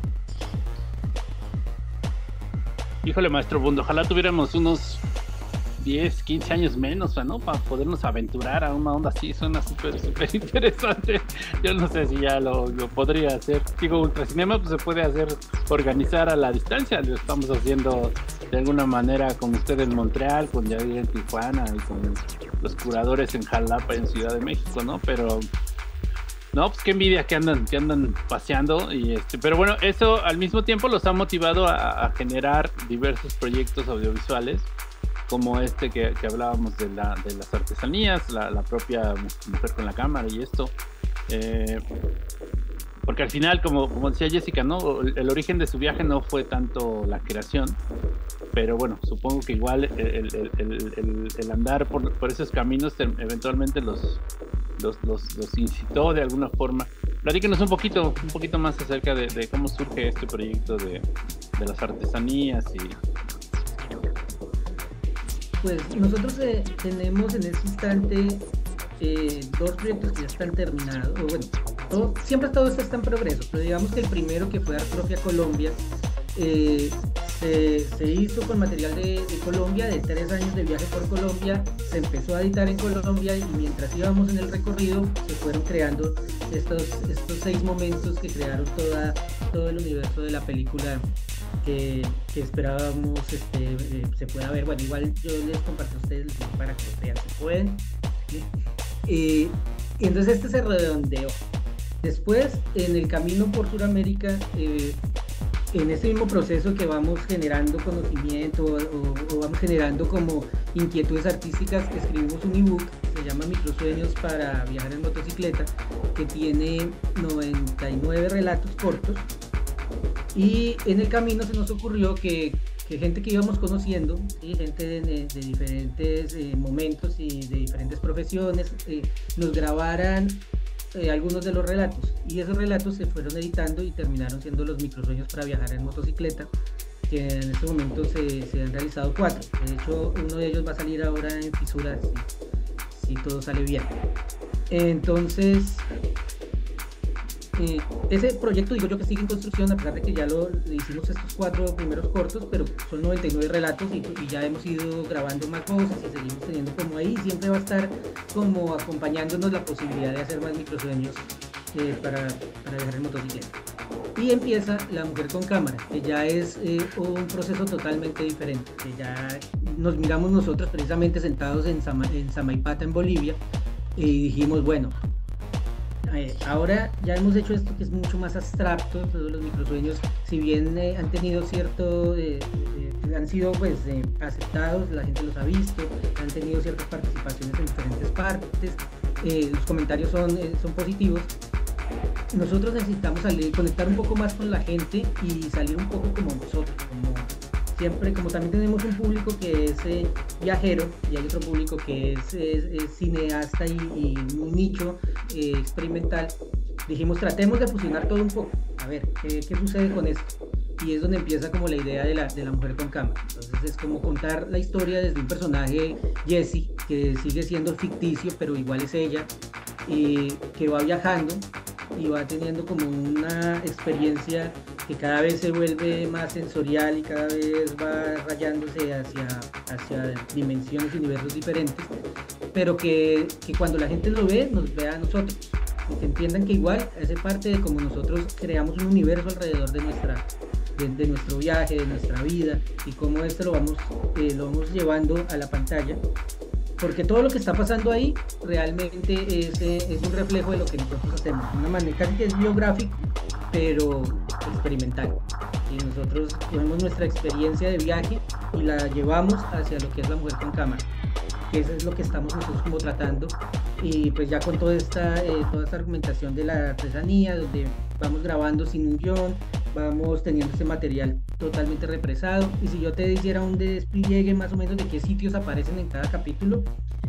Híjole, maestro Bundo, ojalá tuviéramos unos 10, 15 años menos, ¿no? Para podernos aventurar a una onda así. Suena súper interesante. Yo no sé si ya lo podría hacer. Digo, Ultracinema pues se puede organizar a la distancia. Lo estamos haciendo de alguna manera con usted en Montreal, con Yadir en Tijuana y con los curadores en Jalapa, en Ciudad de México, ¿no? Pero no, pues qué envidia que andan paseando. Pero bueno, eso al mismo tiempo los ha motivado a generar diversos proyectos audiovisuales, como que hablábamos de las artesanías, la propia Mujer con la Cámara y esto. Porque al final, como decía Jessica, ¿no? El origen de su viaje no fue tanto la creación, pero bueno, supongo que igual el andar por esos caminos eventualmente los incitó de alguna forma. Platíquenos un poquito más acerca de cómo surge este proyecto de las artesanías y... Pues nosotros tenemos en este instante 2 proyectos que ya están terminados. Bueno, siempre todo esto está en progreso, pero digamos que el primero, que fue Artrofia Colombia, se hizo con material de Colombia, de 3 años de viaje por Colombia. Se empezó a editar en Colombia y mientras íbamos en el recorrido se fueron creando estos 6 momentos que crearon todo el universo de la película que esperábamos se pueda ver. Bueno, igual yo les comparto a ustedes el link para que vean si pueden. Y entonces se redondeó. Después, en el camino por Sudamérica, en ese mismo proceso que vamos generando conocimiento o vamos generando como inquietudes artísticas, escribimos un ebook que se llama Microsueños para viajar en motocicleta, que tiene 99 relatos cortos. Y en el camino se nos ocurrió que gente que íbamos conociendo, ¿sí? Gente de diferentes momentos y de diferentes profesiones, nos grabaran algunos de los relatos, y esos relatos se fueron editando y terminaron siendo los Microsueños para viajar en motocicleta, que en este momento se han realizado 4. De hecho, uno de ellos va a salir ahora en Fisuras si todo sale bien. Entonces ese proyecto, digo yo, que sigue en construcción, a pesar de que ya hicimos estos 4 primeros cortos, pero son 99 relatos y ya hemos ido grabando más voces y seguimos teniendo como ahí. Siempre va a estar como acompañándonos la posibilidad de hacer más Microsueños para viajar en motocicleta. Y empieza La Mujer con Cámara, que ya es un proceso totalmente diferente, que ya nos miramos nosotros precisamente sentados en Samaipata, en Bolivia, y dijimos, bueno, ahora ya hemos hecho esto que es mucho más abstracto. Todos los Microsueños, si bien han tenido han sido pues aceptados, la gente los ha visto, han tenido ciertas participaciones en diferentes partes, los comentarios son positivos. Nosotros necesitamos conectar un poco más con la gente y salir un poco como nosotros, siempre, como también tenemos un público que es viajero y hay otro público que es cineasta y un nicho experimental. Dijimos, tratemos de fusionar todo un poco, a ver qué sucede con esto, y es donde empieza como la idea de la Mujer con Cámara. Entonces es como contar la historia desde un personaje, Jessie, que sigue siendo ficticio pero igual es ella, que va viajando y va teniendo como una experiencia que cada vez se vuelve más sensorial y cada vez va rayándose hacia dimensiones y universos diferentes, pero que cuando la gente lo ve, nos vea a nosotros, y que entiendan que igual hace parte de cómo nosotros creamos un universo alrededor de nuestro viaje, de nuestra vida, y cómo esto lo vamos llevando a la pantalla, porque todo lo que está pasando ahí realmente es un reflejo de lo que nosotros hacemos, de una manera casi que es biográfico, pero experimental. Y nosotros tenemos nuestra experiencia de viaje y la llevamos hacia lo que es la mujer con cámara, que eso es lo que estamos nosotros como tratando, y pues ya con toda esta argumentación de la artesanía, donde vamos grabando sin un guión, vamos teniendo este material totalmente represado, y si yo te hiciera un despliegue más o menos de qué sitios aparecen en cada capítulo,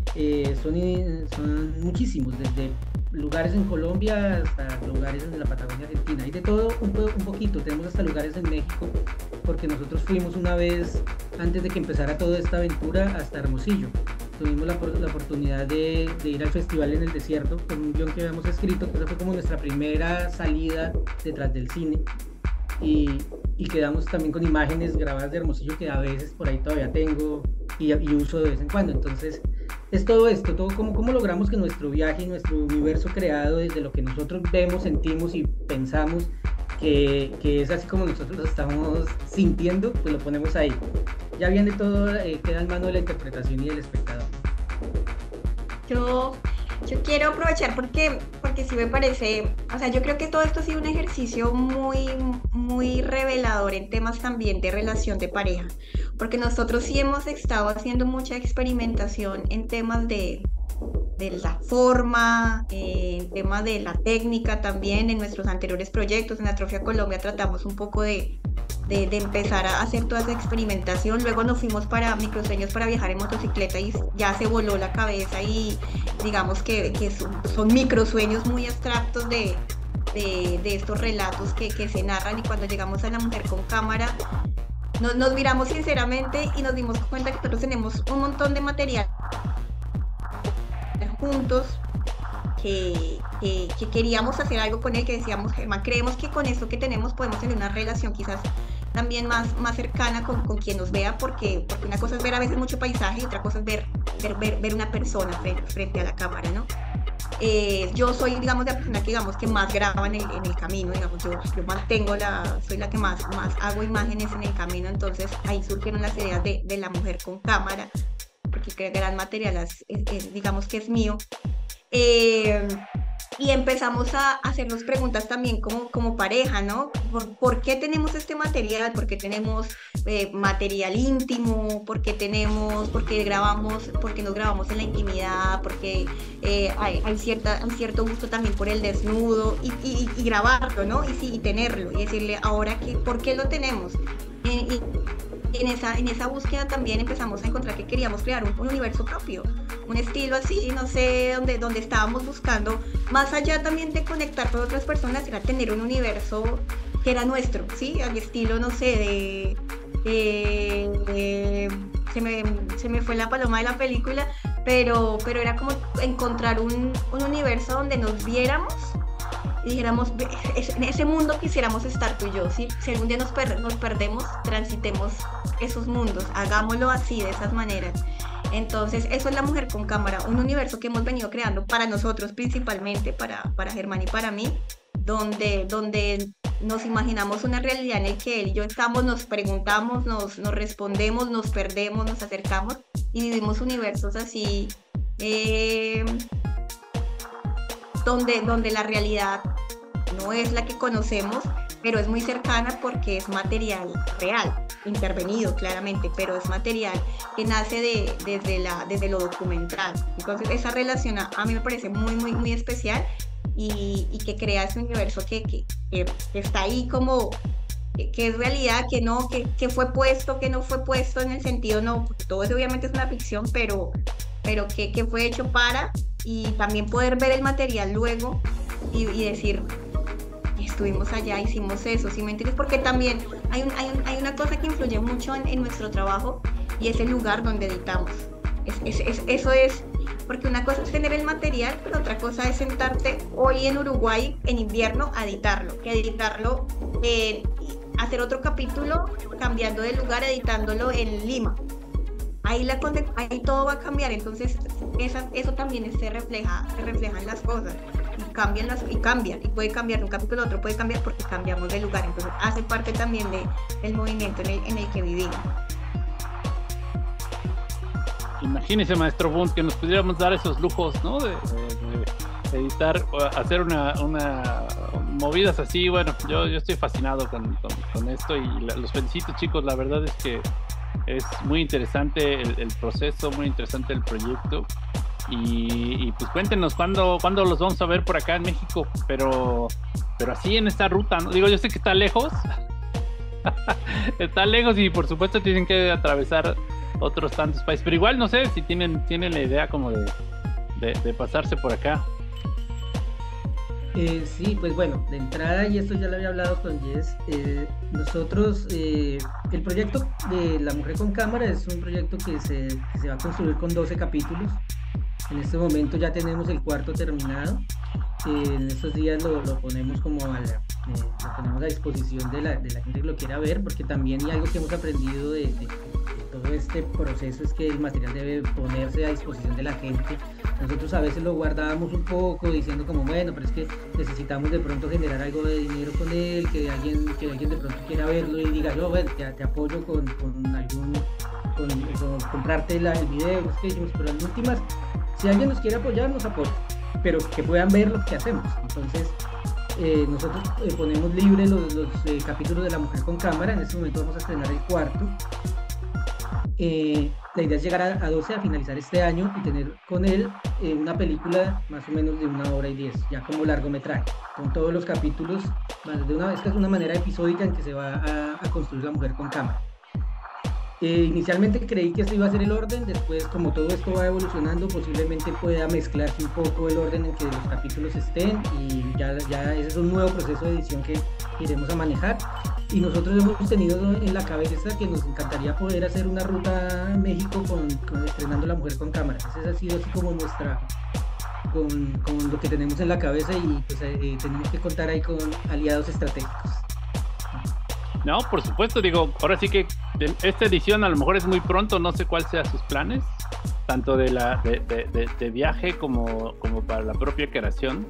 son muchísimos, desde lugares en Colombia hasta lugares en la Patagonia Argentina, y de todo un poquito. Tenemos hasta lugares en México, porque nosotros fuimos una vez, antes de que empezara toda esta aventura, hasta Hermosillo. Tuvimos la oportunidad de ir al festival en el desierto con un guión que habíamos escrito, que esa fue como nuestra primera salida detrás del cine, y quedamos también con imágenes grabadas de Hermosillo que a veces por ahí todavía tengo y uso de vez en cuando. Entonces es todo esto, cómo logramos que nuestro viaje y nuestro universo creado desde lo que nosotros vemos, sentimos y pensamos, que es así como nosotros lo estamos sintiendo, pues lo ponemos ahí. Ya viene todo, queda en mano de la interpretación y del espectador. Yo quiero aprovechar porque sí me parece, o sea, yo creo que todo esto ha sido un ejercicio muy, muy revelador en temas también de relación de pareja, porque nosotros sí hemos estado haciendo mucha experimentación en temas de la forma, en temas de la técnica también. En nuestros anteriores proyectos en Atrofia Colombia tratamos un poco de empezar a hacer toda esa experimentación. Luego nos fuimos para Microsueños para viajar en motocicleta y ya se voló la cabeza, y digamos que son microsueños muy abstractos de estos relatos que se narran. Y cuando llegamos a La Mujer con Cámara, nos miramos sinceramente y nos dimos cuenta que nosotros tenemos un montón de material juntos, que queríamos hacer algo con él, que decíamos, Germán, creemos que con esto que tenemos podemos tener una relación quizás también más cercana con quien nos vea, porque una cosa es ver a veces mucho paisaje y otra cosa es ver una persona frente a la cámara, ¿no? Yo soy, digamos, la persona que más graba en el camino, digamos, yo mantengo soy la que más hago imágenes en el camino. Entonces ahí surgieron las ideas de La Mujer con Cámara, porque el gran material digamos que es mío. Y empezamos a hacernos preguntas también como pareja, ¿no? ¿Por qué tenemos este material? ¿Por qué tenemos material íntimo? ¿Por qué nos grabamos en la intimidad? Porque hay cierto gusto también por el desnudo y grabarlo, ¿no? Y tenerlo y decirle ahora ¿por qué lo tenemos? En esa búsqueda también empezamos a encontrar que queríamos crear un universo propio, un estilo así, no sé, donde estábamos buscando, más allá también de conectar con otras personas, era tener un universo que era nuestro, ¿sí? Al estilo, no sé, se me fue la paloma de la película, pero era como encontrar un universo donde nos viéramos y dijéramos, en ese mundo quisiéramos estar tú y yo, ¿sí? Si algún día nos perdemos, transitemos esos mundos, hagámoslo así, de esas maneras. Entonces eso es La Mujer con Cámara, un universo que hemos venido creando para nosotros principalmente, para Germán y para mí, donde nos imaginamos una realidad en la que él y yo estamos, nos preguntamos, nos respondemos, nos perdemos, nos acercamos y vivimos universos así, donde la realidad no es la que conocemos, pero es muy cercana porque es material real, intervenido claramente, pero es material que nace desde lo documental. Entonces esa relación a mí me parece muy, muy, muy especial, y que crea ese universo que está ahí como que es realidad, que no, que fue puesto, que no fue puesto, en el sentido, no, todo eso obviamente es una ficción, pero que fue hecho para, y también poder ver el material luego y decir, estuvimos allá, hicimos eso, ¿sí me entiendes? Porque también hay una cosa que influye mucho en nuestro trabajo, y es el lugar donde editamos. Eso es, porque una cosa es tener el material, pero otra cosa es sentarte hoy en Uruguay en invierno a editarlo, hacer otro capítulo cambiando de lugar, editándolo en Lima. ahí todo va a cambiar, entonces eso también se refleja en las cosas, y puede cambiar de un capítulo a otro, puede cambiar porque cambiamos de lugar, entonces hace parte también del movimiento en el que vivimos. Imagínese, maestro Boone, que nos pudiéramos dar esos lujos, ¿no? De editar, hacer una movidas así. Bueno, yo estoy fascinado con esto y los felicito, chicos. La verdad es que es muy interesante el proceso, muy interesante el proyecto. Y pues cuéntenos cuándo los vamos a ver por acá en México, pero así en esta ruta, ¿no? Digo, yo sé que está lejos. Está lejos y por supuesto tienen que atravesar otros tantos países, pero igual no sé si tienen la idea como de pasarse por acá. Sí, pues bueno, de entrada, y esto ya lo había hablado con Jess, nosotros, el proyecto de La Mujer con Cámara es un proyecto que se va a construir con 12 capítulos. En este momento ya tenemos el 4º terminado. En estos días lo ponemos como lo ponemos a disposición de la gente que lo quiera ver, porque también hay algo que hemos aprendido de todo este proceso es que el material debe ponerse a disposición de la gente. Nosotros a veces lo guardábamos un poco diciendo como bueno, pero es que necesitamos de pronto generar algo de dinero con él, que alguien de pronto quiera verlo y diga yo, bueno, te apoyo con comprarte el video, es que dijimos, pero en últimas, si alguien nos quiere apoyar, nos apoya, pero que puedan ver lo que hacemos. Entonces nosotros ponemos libre los capítulos de La Mujer con Cámara. En este momento vamos a estrenar el 4º. La idea es llegar a 12 a finalizar este año y tener con él una película más o menos de 1 hora y 10, ya como largometraje, con todos los capítulos. Esta es una manera episódica en que se va a construir La Mujer con Cámara. Inicialmente creí que este iba a ser el orden, después como todo esto va evolucionando, posiblemente pueda mezclarse un poco el orden en que los capítulos estén, y ya ese es un nuevo proceso de edición que iremos a manejar. Y nosotros hemos tenido en la cabeza que nos encantaría poder hacer una ruta a México estrenando La Mujer con Cámara. Ese ha sido así como con lo que tenemos en la cabeza, y pues tenemos que contar ahí con aliados estratégicos. No, por supuesto, digo, ahora sí que esta edición a lo mejor es muy pronto, no sé cuáles sean sus planes, tanto de viaje como para la propia creación,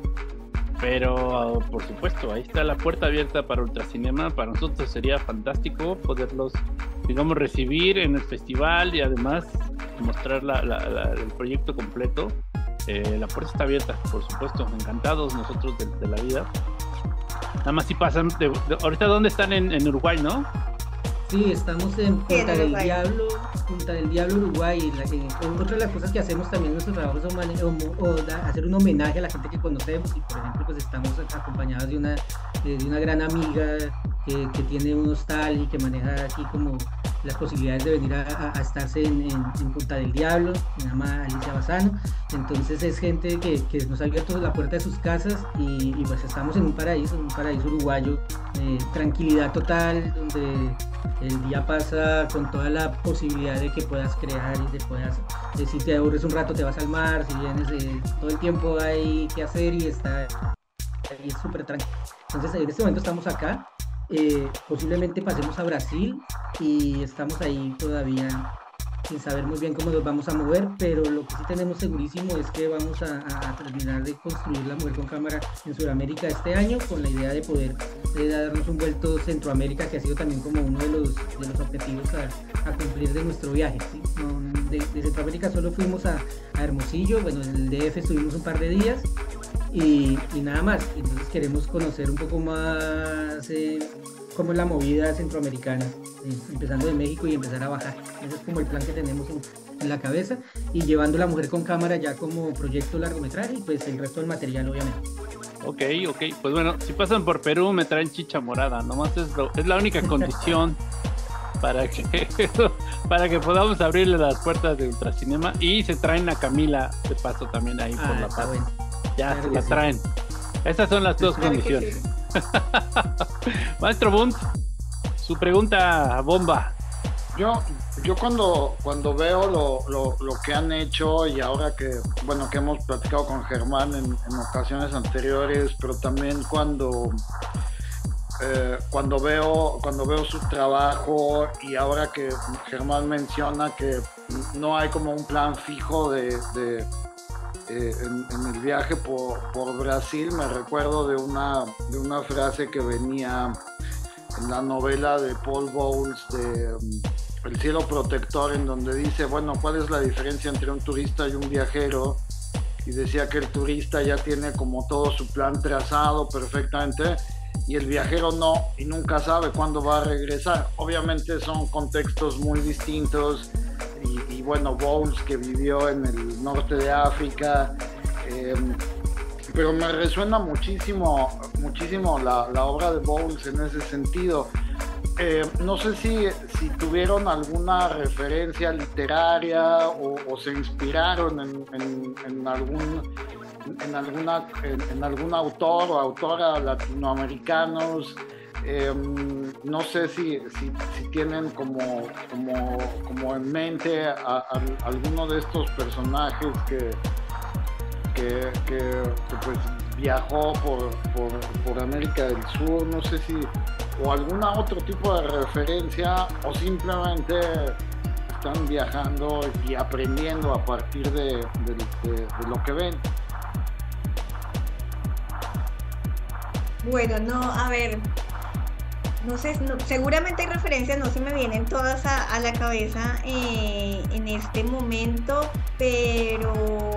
pero por supuesto, ahí está la puerta abierta para Ultracinema. Para nosotros sería fantástico poderlos, digamos, recibir en el festival y además mostrar el proyecto completo. La puerta está abierta, por supuesto, encantados nosotros de la vida. Nada más si pasan ahorita, ¿dónde están? En Uruguay, ¿no? Sí, estamos en Punta del Diablo, Uruguay. Otra de las cosas que hacemos también en nuestro trabajo es hacer un homenaje a la gente que conocemos, y por ejemplo pues estamos acompañados de una gran amiga que tiene un hostal y que maneja aquí como las posibilidades de venir a estarse en Punta del Diablo. Se llama Alicia Bazano. Entonces es gente que nos ha abierto la puerta de sus casas, y pues estamos en un paraíso uruguayo, tranquilidad total, donde el día pasa con toda la posibilidad de que puedas crear y si te aburres un rato te vas al mar, si vienes todo el tiempo hay que hacer y está ahí es súper tranquilo. Entonces en este momento estamos acá. Posiblemente pasemos a Brasil y estamos ahí todavía sin saber muy bien cómo nos vamos a mover, pero lo que sí tenemos segurísimo es que vamos a terminar de construir La Mujer con Cámara en Sudamérica este año, con la idea de poder darnos un vuelto Centroamérica, que ha sido también como uno de los objetivos a cumplir de nuestro viaje, ¿sí? De Centroamérica solo fuimos a Hermosillo, bueno, en el DF estuvimos un par de días y nada más. Entonces queremos conocer un poco más cómo es la movida centroamericana, empezando de México y empezar a bajar. Ese es como el plan que tenemos en la cabeza, y llevando La Mujer con Cámara ya como proyecto largometraje, y pues el resto del material obviamente. Ok, pues bueno, si pasan por Perú me traen chicha morada, nomás es la única condición para que podamos abrirle las puertas de Ultracinema, y se traen a Camila de paso también ahí por La Paz. Bueno. Ya claro, se la traen. Sí. Esas son las dos condiciones. Sí. Maestro Bund, su pregunta bomba. Yo cuando veo lo que han hecho, y ahora que hemos platicado con Germán en ocasiones anteriores, pero también cuando cuando veo su trabajo, y ahora que Germán menciona que no hay como un plan fijo en el viaje por Brasil, me recuerdo de una frase que venía en la novela de Paul Bowles de El cielo protector, en donde dice, bueno, ¿cuál es la diferencia entre un turista y un viajero? Y decía que el turista ya tiene como todo su plan trazado perfectamente, y el viajero no, y nunca sabe cuándo va a regresar. Obviamente son contextos muy distintos, y bueno, Bowles, que vivió en el norte de África, pero me resuena muchísimo la obra de Bowles en ese sentido. No sé si tuvieron alguna referencia literaria o se inspiraron en algún autor o autora latinoamericanos. No sé si tienen como en mente a alguno de estos personajes que pues viajó por América del Sur, no sé si, o algún otro tipo de referencia, o simplemente están viajando y aprendiendo a partir de lo que ven. Bueno, no, a ver, no sé, seguramente hay referencias, no se me vienen todas a la cabeza en este momento, pero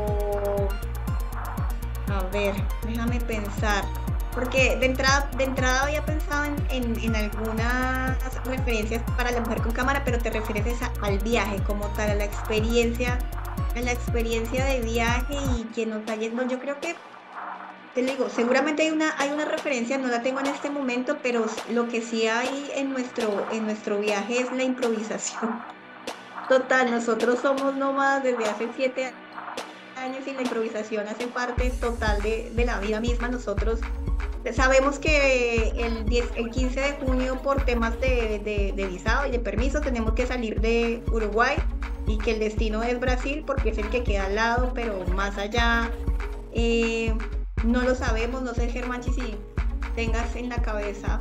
a ver, déjame pensar, porque de entrada había pensado en algunas referencias para La mujer con cámara, pero te refieres al viaje como tal, a la experiencia de viaje, y que nos está yendo. Yo creo que, te digo, seguramente hay una referencia, no la tengo en este momento, pero lo que sí hay en nuestro viaje es la improvisación. Total, nosotros somos nómadas desde hace 7 años, y la improvisación hace parte total de la vida misma. Nosotros sabemos que el 15 de junio, por temas de visado y de permiso, tenemos que salir de Uruguay, y que el destino es Brasil porque es el que queda al lado, pero más allá no lo sabemos. No sé, Germanchi, si tengas en la cabeza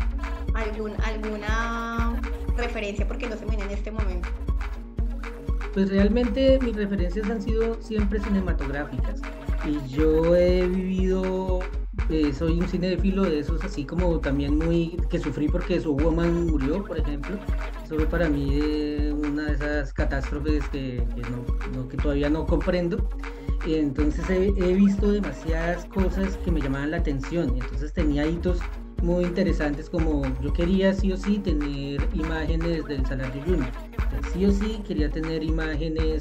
alguna referencia, porque no se me viene en este momento. Pues realmente mis referencias han sido siempre cinematográficas, y yo he vivido, soy un cinéfilo de esos, así como también que sufrí porque Su Woman murió, por ejemplo. Eso fue para mí una de esas catástrofes que todavía no comprendo. Y entonces he visto demasiadas cosas que me llamaban la atención, y entonces tenía hitos muy interesantes, como yo quería sí o sí tener imágenes del Salar de Uyuni, sí o sí quería tener imágenes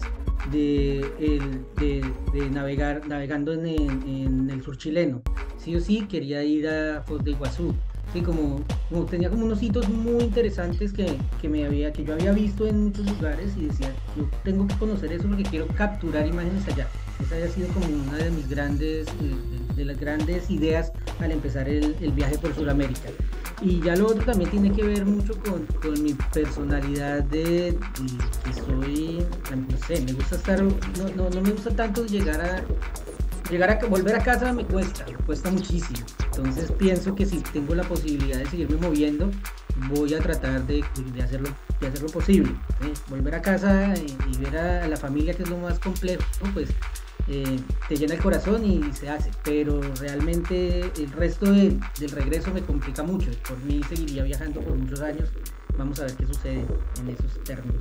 de navegando en el sur chileno, sí o sí quería ir a Foz de Iguazú. Sí, como tenía como unos hitos muy interesantes que yo había visto en muchos lugares, y decía, yo tengo que conocer eso porque quiero capturar imágenes allá. Esa había sido como una de mis de las grandes ideas al empezar el viaje por Sudamérica. Y ya lo otro también tiene que ver mucho con mi personalidad que soy, no sé, me gusta estar, no me gusta tanto llegar a volver a casa, me cuesta muchísimo. Entonces pienso que si tengo la posibilidad de seguirme moviendo, voy a tratar de hacerlo posible. Volver a casa y ver a la familia, que es lo más complejo, pues te llena el corazón y se hace, pero realmente el resto del regreso me complica mucho. Por mí seguiría viajando por muchos años. Vamos a ver qué sucede en esos términos.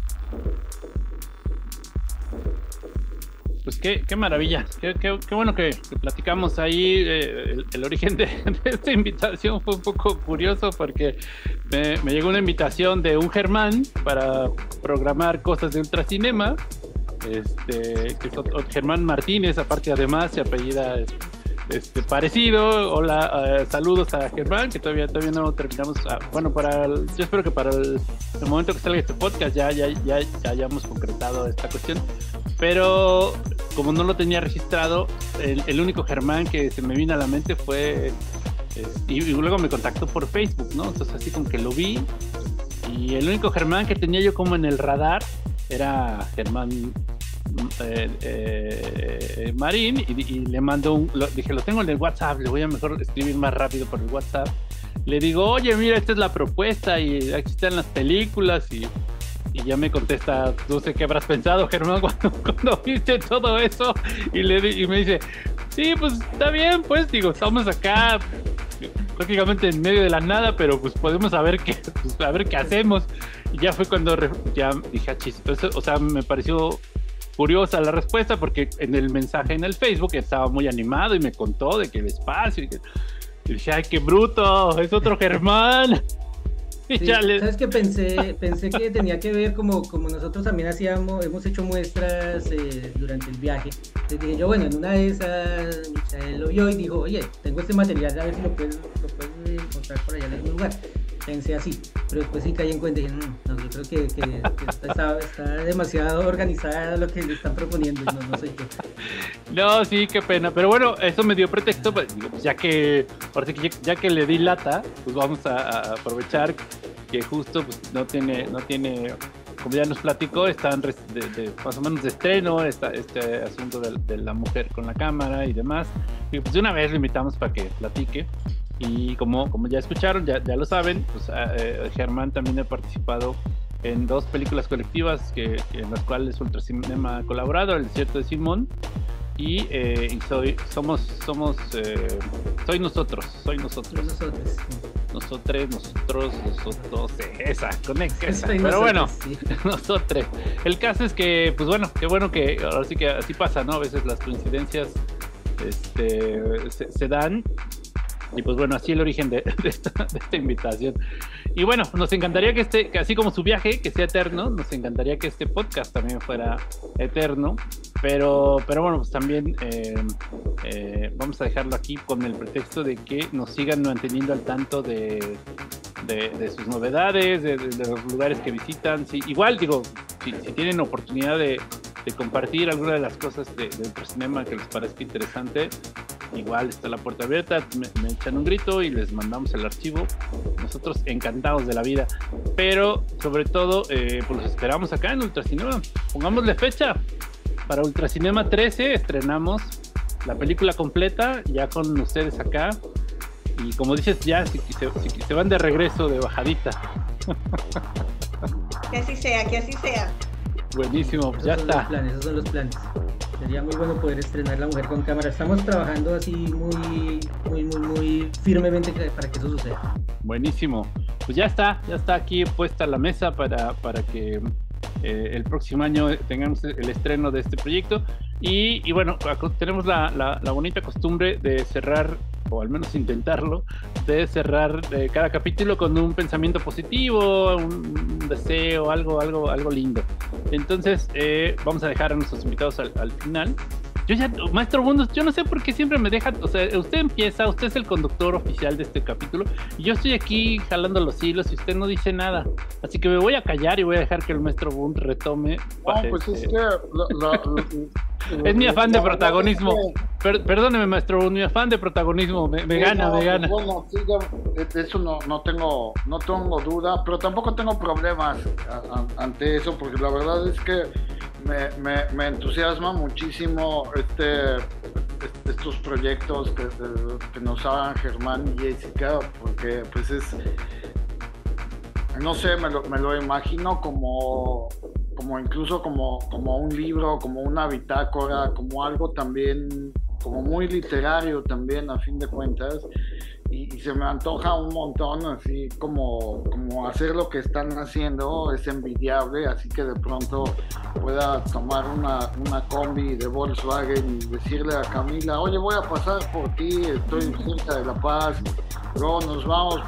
Pues qué maravilla, qué bueno que platicamos ahí. El origen de esta invitación fue un poco curioso, porque me llegó una invitación de un Germán para programar cosas de Ultracinema, que es Germán Martínez, aparte además se apellida parecido. Hola, saludos a Germán, que todavía no terminamos. Yo espero que para el momento que salga este podcast ya hayamos concretado esta cuestión, pero como no lo tenía registrado, el único Germán que se me vino a la mente fue y luego me contactó por Facebook, ¿no? Entonces así como que lo vi, y el único Germán que tenía yo como en el radar era Germán Marín, y le mando dije, lo tengo en el WhatsApp, le voy a mejor escribir más rápido por el WhatsApp. Le digo, oye, mira, esta es la propuesta y aquí están las películas y ya me contesta, no sé qué habrás pensado, Germán, cuando viste todo eso. Y me dice, sí, pues está bien, pues digo, estamos acá prácticamente en medio de la nada, pero pues podemos saber qué hacemos. Y ya fue cuando ya dije, o sea, me pareció curiosa la respuesta, porque en el mensaje en el Facebook estaba muy animado y me contó de que el espacio y dije, ay, qué bruto, es otro Germán. Sí, ¿sabes qué? Pensé que tenía que ver como nosotros también hemos hecho muestras durante el viaje. Entonces dije yo, bueno, en una de esas Michael lo vio y dijo, oye, tengo este material, a ver si lo puedes encontrar por allá en algún lugar. Pensé así, pero después sí caí en cuenta y dije, no, yo creo que está demasiado organizada lo que le están proponiendo, no soy yo. No, sí, qué pena, pero bueno, eso me dio pretexto, pues, ya que le di lata, pues vamos a aprovechar que justo pues, no tiene, como ya nos platicó, están más o menos de estreno este asunto de la mujer con la cámara y demás, y pues de una vez lo invitamos para que platique. Y como ya escucharon, ya lo saben, pues Germán también ha participado en 2 películas colectivas en las cuales Ultracinema ha colaborado, El desierto de Simón y soy nosotros, esa, conecta esa. Pero bueno, sí. Nosotros. El caso es que, pues bueno, qué bueno que ahora sí que así pasa, ¿no? A veces las coincidencias se dan. Y pues bueno, así el origen de esta invitación. Y bueno, nos encantaría que así como su viaje, que sea eterno, nos encantaría que este podcast también fuera eterno. Pero bueno, pues también vamos a dejarlo aquí con el pretexto de que nos sigan manteniendo al tanto de sus novedades, de los lugares que visitan. Sí, igual, digo, si tienen oportunidad de compartir alguna de las cosas de Ultracinema que les parezca interesante, igual está la puerta abierta, me echan un grito y les mandamos el archivo. Nosotros encantados de la vida, pero sobre todo pues los esperamos acá en Ultracinema. Pongámosle fecha. Para Ultracinema 13 estrenamos la película completa ya con ustedes acá, y como dices, ya si se van de regreso de bajadita. Que así sea. Buenísimo, pues ya está. Esos son los planes. Sería muy bueno poder estrenar La Mujer con Cámara. Estamos trabajando así muy firmemente para que eso suceda. Buenísimo. Pues ya está aquí puesta la mesa para que el próximo año tengamos el estreno de este proyecto. Y bueno, tenemos la bonita costumbre de cerrar, o al menos intentarlo, de cerrar cada capítulo con un pensamiento positivo, un deseo, algo lindo. Entonces vamos a dejar a nuestros invitados al final. Yo ya, Maestro Bundos, yo no sé por qué siempre me deja, o sea, usted es el conductor oficial de este capítulo y yo estoy aquí jalando los hilos y usted no dice nada, así que me voy a callar y voy a dejar que el Maestro Bund retome. No, pues es que es mi afán de protagonismo. Perdóneme, Maestro Bund, mi afán de protagonismo me gana. Bueno, sí, de eso no tengo duda, pero tampoco tengo problemas ante eso, porque la verdad es que me entusiasma muchísimo estos proyectos que nos hagan Germán y Jessica, porque pues no sé, me lo imagino como incluso como un libro, como una bitácora, como algo también, como muy literario también a fin de cuentas, y se me antoja un montón, así como hacer lo que están haciendo es envidiable, así que de pronto pueda tomar una combi de Volkswagen y decirle a Camila, oye, voy a pasar por ti, estoy cerca de La Paz, luego nos vamos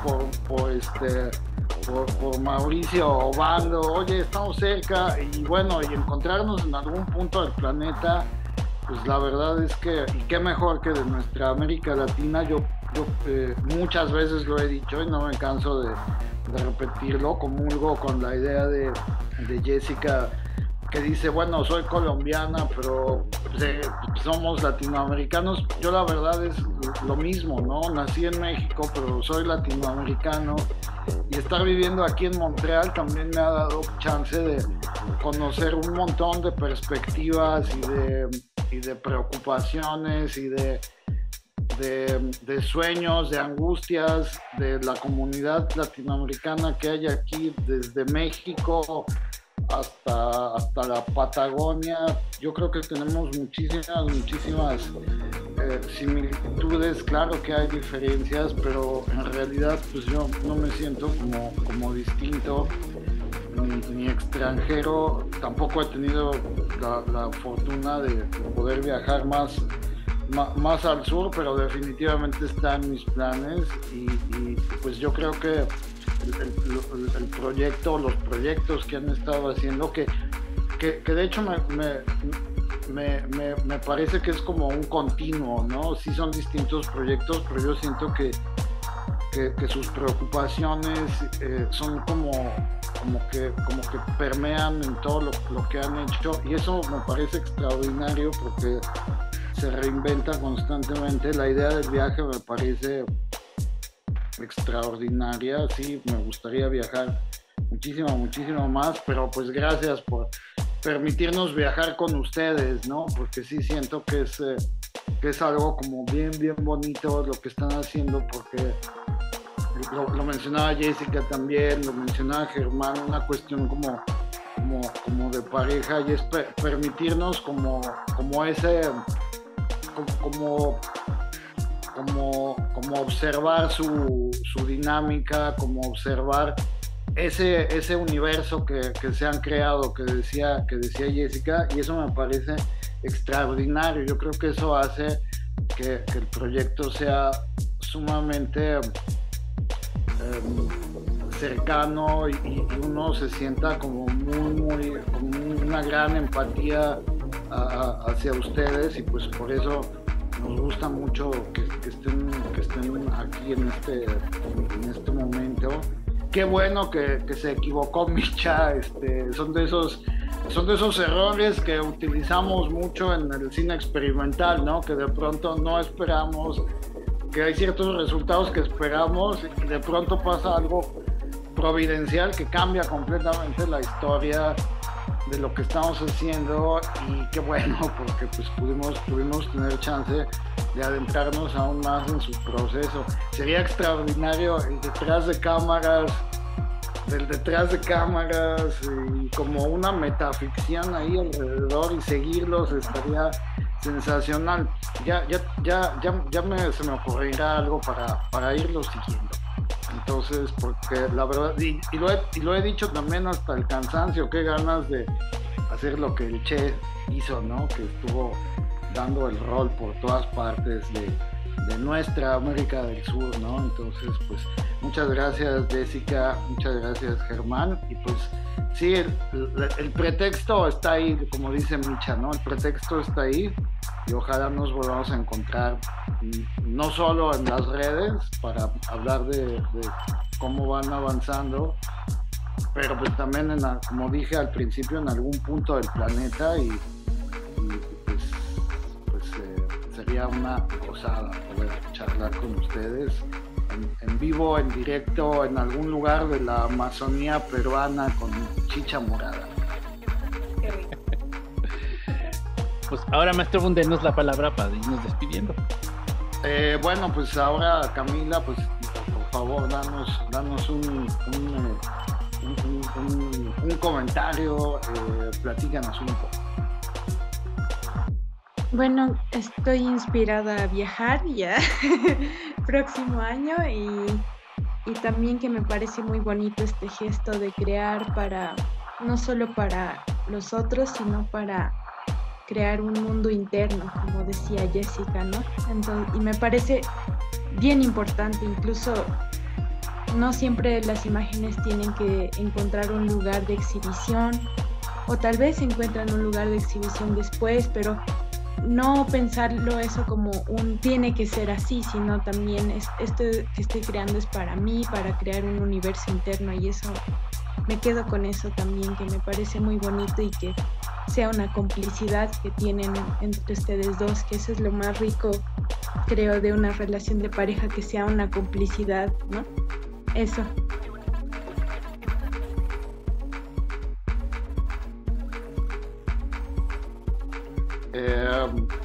por Mauricio Obando, oye, estamos cerca, y bueno, y encontrarnos en algún punto del planeta, pues la verdad es que, y qué mejor que de nuestra América Latina. Yo muchas veces lo he dicho y no me canso de repetirlo, comulgo con la idea de Jessica, que dice, bueno, soy colombiana, pero somos latinoamericanos. Yo la verdad es lo mismo, ¿no? Nací en México, pero soy latinoamericano, y estar viviendo aquí en Montreal también me ha dado chance de conocer un montón de perspectivas y de preocupaciones y de de sueños, de angustias de la comunidad latinoamericana que hay aquí, desde México hasta la Patagonia. Yo creo que tenemos muchísimas similitudes. Claro que hay diferencias, pero en realidad pues yo no me siento como distinto ni extranjero. Tampoco he tenido la fortuna de poder viajar más al sur, pero definitivamente está en mis planes y pues yo creo que el proyecto, los proyectos que han estado haciendo, que de hecho me parece que es como un continuo, ¿no? Sí son distintos proyectos, pero yo siento que sus preocupaciones son como que permean en todo lo que han hecho, y eso me parece extraordinario porque se reinventa constantemente. La idea del viaje me parece extraordinaria. Sí, me gustaría viajar muchísimo más, pero pues gracias por permitirnos viajar con ustedes, ¿no? Porque sí siento que es algo como bien bonito lo que están haciendo, porque lo mencionaba Jessica también, lo mencionaba Germán, una cuestión como de pareja, y es permitirnos como observar su dinámica, como observar ese universo que se han creado, que decía Jessica, y eso me parece extraordinario. Yo creo que eso hace que el proyecto sea sumamente cercano y uno se sienta como muy con una gran empatía hacia ustedes, y pues por eso nos gusta mucho que estén aquí en este momento. Qué bueno que se equivocó Micha. Son de esos errores que utilizamos mucho en el cine experimental, ¿no? Que de pronto no esperamos, que hay ciertos resultados que esperamos y de pronto pasa algo providencial que cambia completamente la historia de lo que estamos haciendo, y qué bueno, porque pues pudimos tener chance de adentrarnos aún más en su proceso. Sería extraordinario el detrás de cámaras, y como una metaficción ahí alrededor, y seguirlos estaría sensacional. Ya se me ocurrirá algo para irlos siguiendo. Entonces, porque la verdad, y lo he dicho también hasta el cansancio, qué ganas de hacer lo que el Che hizo, ¿no? Que estuvo dando el rol por todas partes de nuestra América del Sur, ¿no? Entonces, pues, muchas gracias Jessica, muchas gracias Germán, y pues sí, el pretexto está ahí, como dice Micha, ¿no? El pretexto está ahí, y ojalá nos volvamos a encontrar, no solo en las redes para hablar de cómo van avanzando, pero pues también, como dije al principio, en algún punto del planeta, y pues sería una gozada poder charlar con ustedes en vivo, en directo, en algún lugar de la Amazonía peruana con chicha morada. Qué rico. Pues ahora, maestro Boone, denos la palabra para irnos despidiendo. Bueno, pues ahora Camila, pues por favor, danos un comentario, platícanos un poco. Bueno, estoy inspirada a viajar ya próximo año, y también que me parece muy bonito este gesto de crear no solo para los otros, sino para crear un mundo interno, como decía Jessica, ¿no? Entonces, y me parece bien importante. Incluso no siempre las imágenes tienen que encontrar un lugar de exhibición, o tal vez encuentran un lugar de exhibición después, pero no pensarlo eso como tiene que ser así, sino también esto que estoy creando es para mí, para crear un universo interno, y eso me quedo con eso también, que me parece muy bonito, y que sea una complicidad que tienen entre ustedes dos, que eso es lo más rico, creo, de una relación de pareja, que sea una complicidad, ¿no? Eso.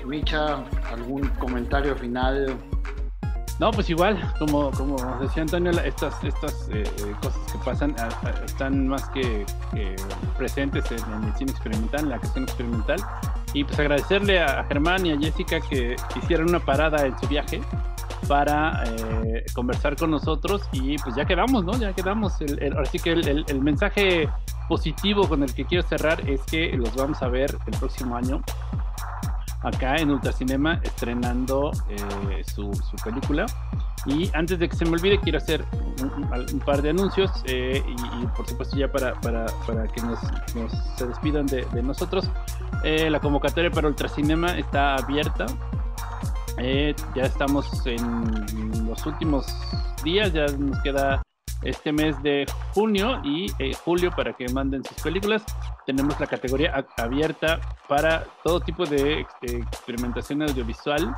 Micha, ¿algún comentario final? No, pues igual, como decía Antonio, estas cosas que pasan están más que presentes en el cine experimental, en la cuestión experimental. Y pues agradecerle a Germán y a Jessica que hicieron una parada en su viaje para conversar con nosotros, y pues ya quedamos, ¿no? Ya quedamos. Ahora sí que el mensaje positivo con el que quiero cerrar es que los vamos a ver el próximo año acá en Ultracinema estrenando su película. Y antes de que se me olvide, quiero hacer un par de anuncios y por supuesto ya para que se despidan de nosotros. La convocatoria para Ultracinema está abierta. Ya estamos en los últimos días, ya nos queda este mes de junio y julio para que manden sus películas. Tenemos la categoría abierta para todo tipo de experimentación audiovisual.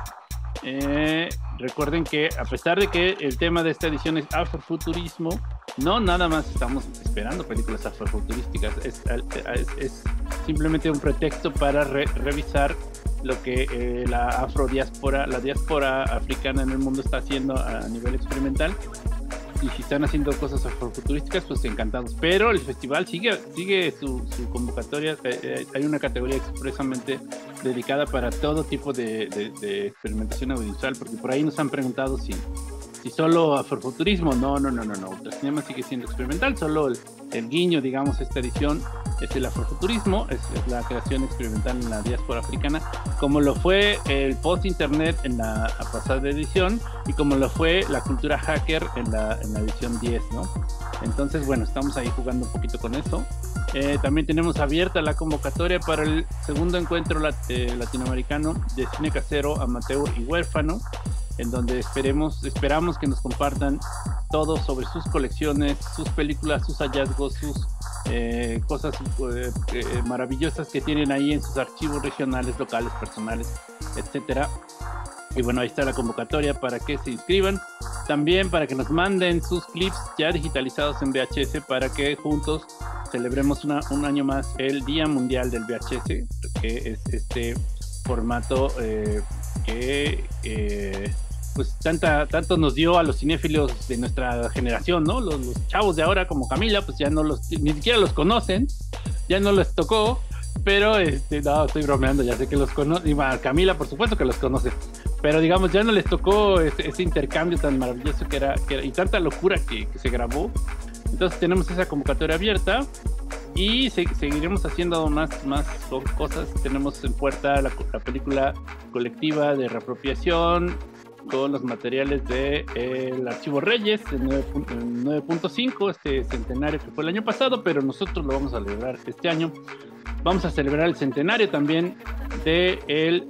Recuerden que a pesar de que el tema de esta edición es afrofuturismo, no nada más estamos esperando películas afrofuturísticas, es simplemente un pretexto para revisar lo que la diáspora africana en el mundo está haciendo a nivel experimental. Y si están haciendo cosas afrofuturísticas, pues encantados. Pero el festival sigue su convocatoria. Hay una categoría expresamente dedicada para todo tipo de experimentación audiovisual, porque por ahí nos han preguntado si solo afrofuturismo. No. Ultracinema sigue siendo experimental, solo el guiño, digamos, esta edición es el afrofuturismo, es la creación experimental en la diáspora africana, como lo fue el post-internet en la pasada edición y como lo fue la cultura hacker en la edición 10, ¿no? Entonces, bueno, estamos ahí jugando un poquito con eso. También tenemos abierta la convocatoria para el segundo encuentro latinoamericano de cine casero, amateur y huérfano, en donde esperamos que nos compartan todo sobre sus colecciones, sus películas, sus hallazgos, sus cosas maravillosas que tienen ahí en sus archivos regionales, locales, personales, etcétera. Y bueno, ahí está la convocatoria para que se inscriban. También para que nos manden sus clips ya digitalizados en VHS para que juntos celebremos un año más el Día Mundial del VHS, que es este formato que pues tanto nos dio a los cinéfilos de nuestra generación, ¿no? Los chavos de ahora, como Camila, pues ya ni siquiera los conocen, ya no les tocó, pero no, estoy bromeando, ya sé que los conoce, y bueno, Camila por supuesto que los conoce, pero digamos ya no les tocó ese intercambio tan maravilloso que era y tanta locura que se grabó. Entonces tenemos esa convocatoria abierta y seguiremos haciendo más cosas. Tenemos en puerta la película colectiva de reapropiación con los materiales del Archivo Reyes, el 9.5, este centenario que fue el año pasado, pero nosotros lo vamos a celebrar este año. Vamos a celebrar el centenario también de el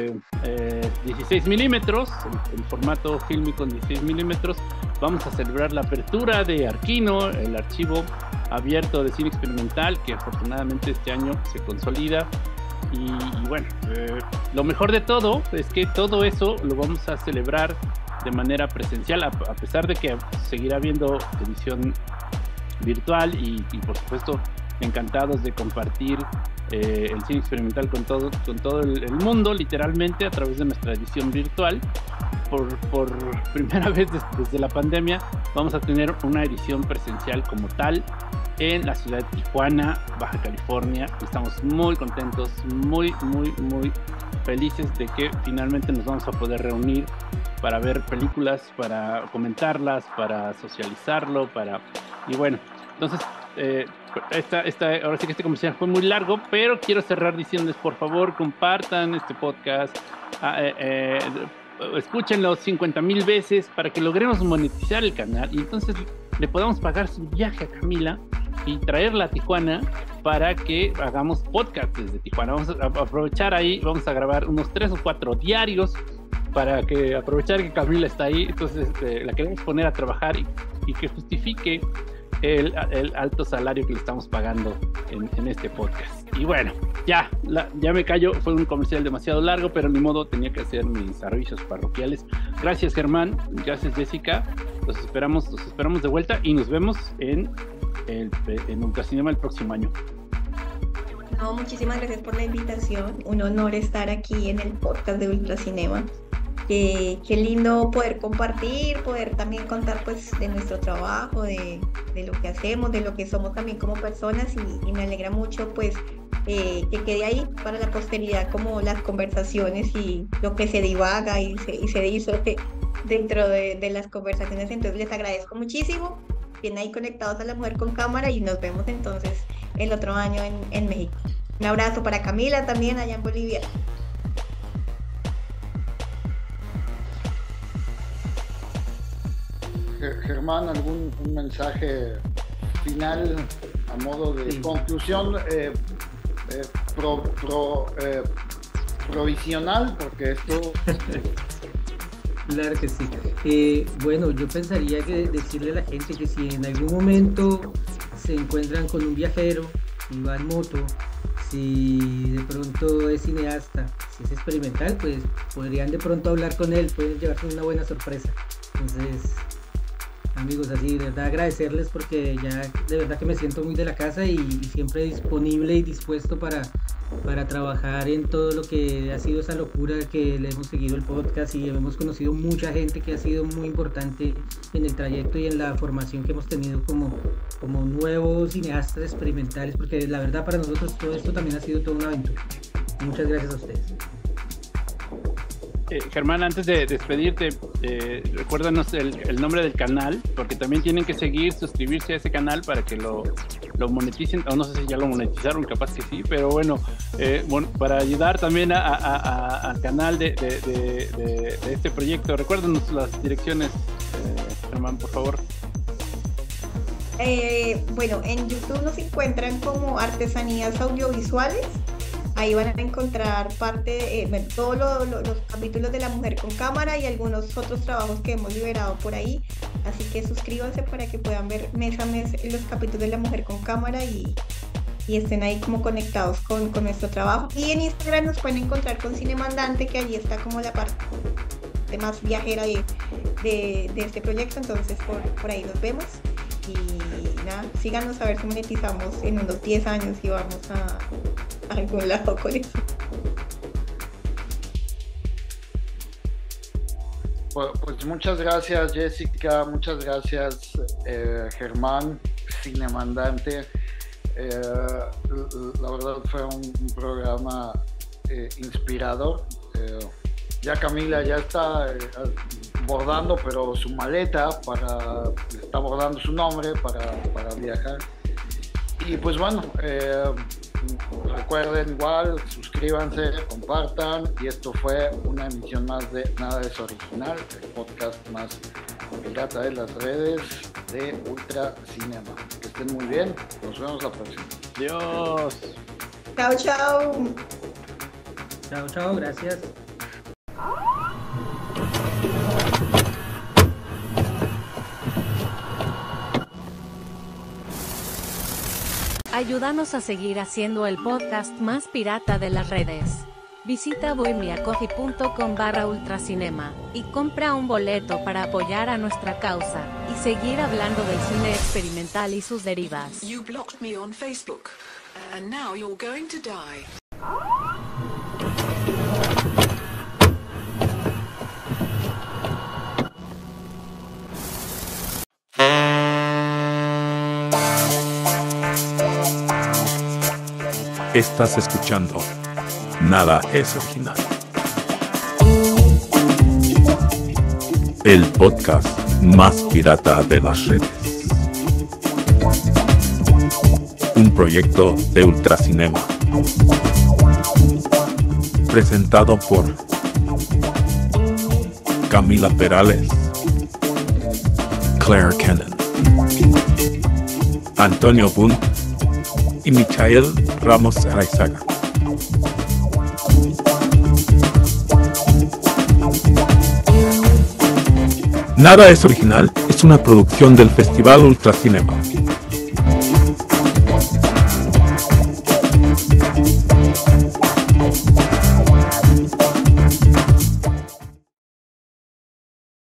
16 milímetros, el formato fílmico en 16 milímetros. Vamos a celebrar la apertura de Arquino, el archivo abierto de cine experimental, que afortunadamente este año se consolida. Y bueno, lo mejor de todo es que todo eso lo vamos a celebrar de manera presencial, a pesar de que seguirá habiendo edición virtual y por supuesto encantados de compartir el cine experimental con todo el mundo, literalmente a través de nuestra edición virtual. Por primera vez desde la pandemia vamos a tener una edición presencial como tal en la ciudad de Tijuana, Baja California. Estamos muy contentos, muy felices de que finalmente nos vamos a poder reunir para ver películas, para comentarlas, para socializarlo, y bueno, entonces ahora sí que este comercial fue muy largo, pero quiero cerrar diciéndoles, por favor, compartan este podcast, escúchenlo 50,000 veces para que logremos monetizar el canal y entonces le podamos pagar su viaje a Camila y traerla a Tijuana para que hagamos podcast desde Tijuana. Vamos a aprovechar ahí, vamos a grabar unos 3 o 4 diarios para que aprovechar que Camila está ahí, entonces la queremos poner a trabajar y que justifique el alto salario que le estamos pagando en este podcast. Y bueno, ya me callo, fue un comercial demasiado largo, pero ni modo, tenía que hacer mis servicios parroquiales. Gracias Germán, gracias Jessica, los esperamos de vuelta y nos vemos en Ultracinema el próximo año. No, muchísimas gracias por la invitación. Un honor estar aquí en el podcast de Ultracinema. Qué lindo poder compartir, poder también contar pues de nuestro trabajo, de lo que hacemos, de lo que somos también como personas y me alegra mucho pues que quede ahí para la posteridad como las conversaciones y lo que se divaga y se dice dentro de las conversaciones. Entonces les agradezco muchísimo. Estén ahí conectados a La Mujer con Cámara y nos vemos entonces el otro año en México. Un abrazo para Camila también allá en Bolivia. Germán, ¿algún mensaje final a modo de conclusión provisional? Porque esto... Claro que sí. Bueno, yo pensaría que decirle a la gente que si en algún momento se encuentran con un viajero, si va en moto, si de pronto es cineasta, si es experimental, pues podrían de pronto hablar con él, pueden llevarse una buena sorpresa. Entonces, amigos, así de verdad agradecerles porque ya de verdad que me siento muy de la casa y siempre disponible y dispuesto para trabajar en todo lo que ha sido esa locura que le hemos seguido el podcast y hemos conocido mucha gente que ha sido muy importante en el trayecto y en la formación que hemos tenido como nuevos cineastas experimentales, porque la verdad para nosotros todo esto también ha sido toda una aventura. Muchas gracias a ustedes. Germán, antes de despedirte, recuérdanos el nombre del canal, porque también tienen que suscribirse a ese canal para que lo moneticen, o no sé si ya lo monetizaron, capaz que sí, pero bueno, para ayudar también al canal de este proyecto. Recuérdanos las direcciones, Germán, por favor. Bueno, en YouTube nos encuentran como Artesanías Audiovisuales. Ahí van a encontrar todos los capítulos de La Mujer con Cámara y algunos otros trabajos que hemos liberado por ahí. Así que suscríbanse para que puedan ver mes a mes los capítulos de La Mujer con Cámara y estén ahí como conectados con nuestro trabajo. Y en Instagram nos pueden encontrar con Cinemandante, que allí está como la parte más viajera de este proyecto. Entonces por ahí nos vemos. Y nada, síganos a ver si monetizamos en unos 10 años y vamos a algún lado con eso. Pues muchas gracias, Jessica, muchas gracias, Germán, Cinemandante. La verdad fue un programa inspirador. Ya Camila ya está bordando, pero su maleta está bordando su nombre para viajar. Y pues bueno, recuerden igual, suscríbanse, compartan, y esto fue una emisión más de Nada es Original, el podcast más pirata de las redes de Ultracinema. Que estén muy bien, nos vemos la próxima. Adiós. Chao, chao. Chao, chao, gracias. Ayúdanos a seguir haciendo el podcast más pirata de las redes. Visita bohemiacoffee.com/ultracinema y compra un boleto para apoyar a nuestra causa y seguir hablando del cine experimental y sus derivas. You blocked me on Facebook, and now you're going to die. Estás escuchando Nada es Original, el podcast más pirata de las redes. Un proyecto de Ultracinema. Presentado por Camila Perales, Claire Cannon, Antonio Bunt y Michael Ramos Araizaga. Nada es Original es una producción del Festival Ultracinema.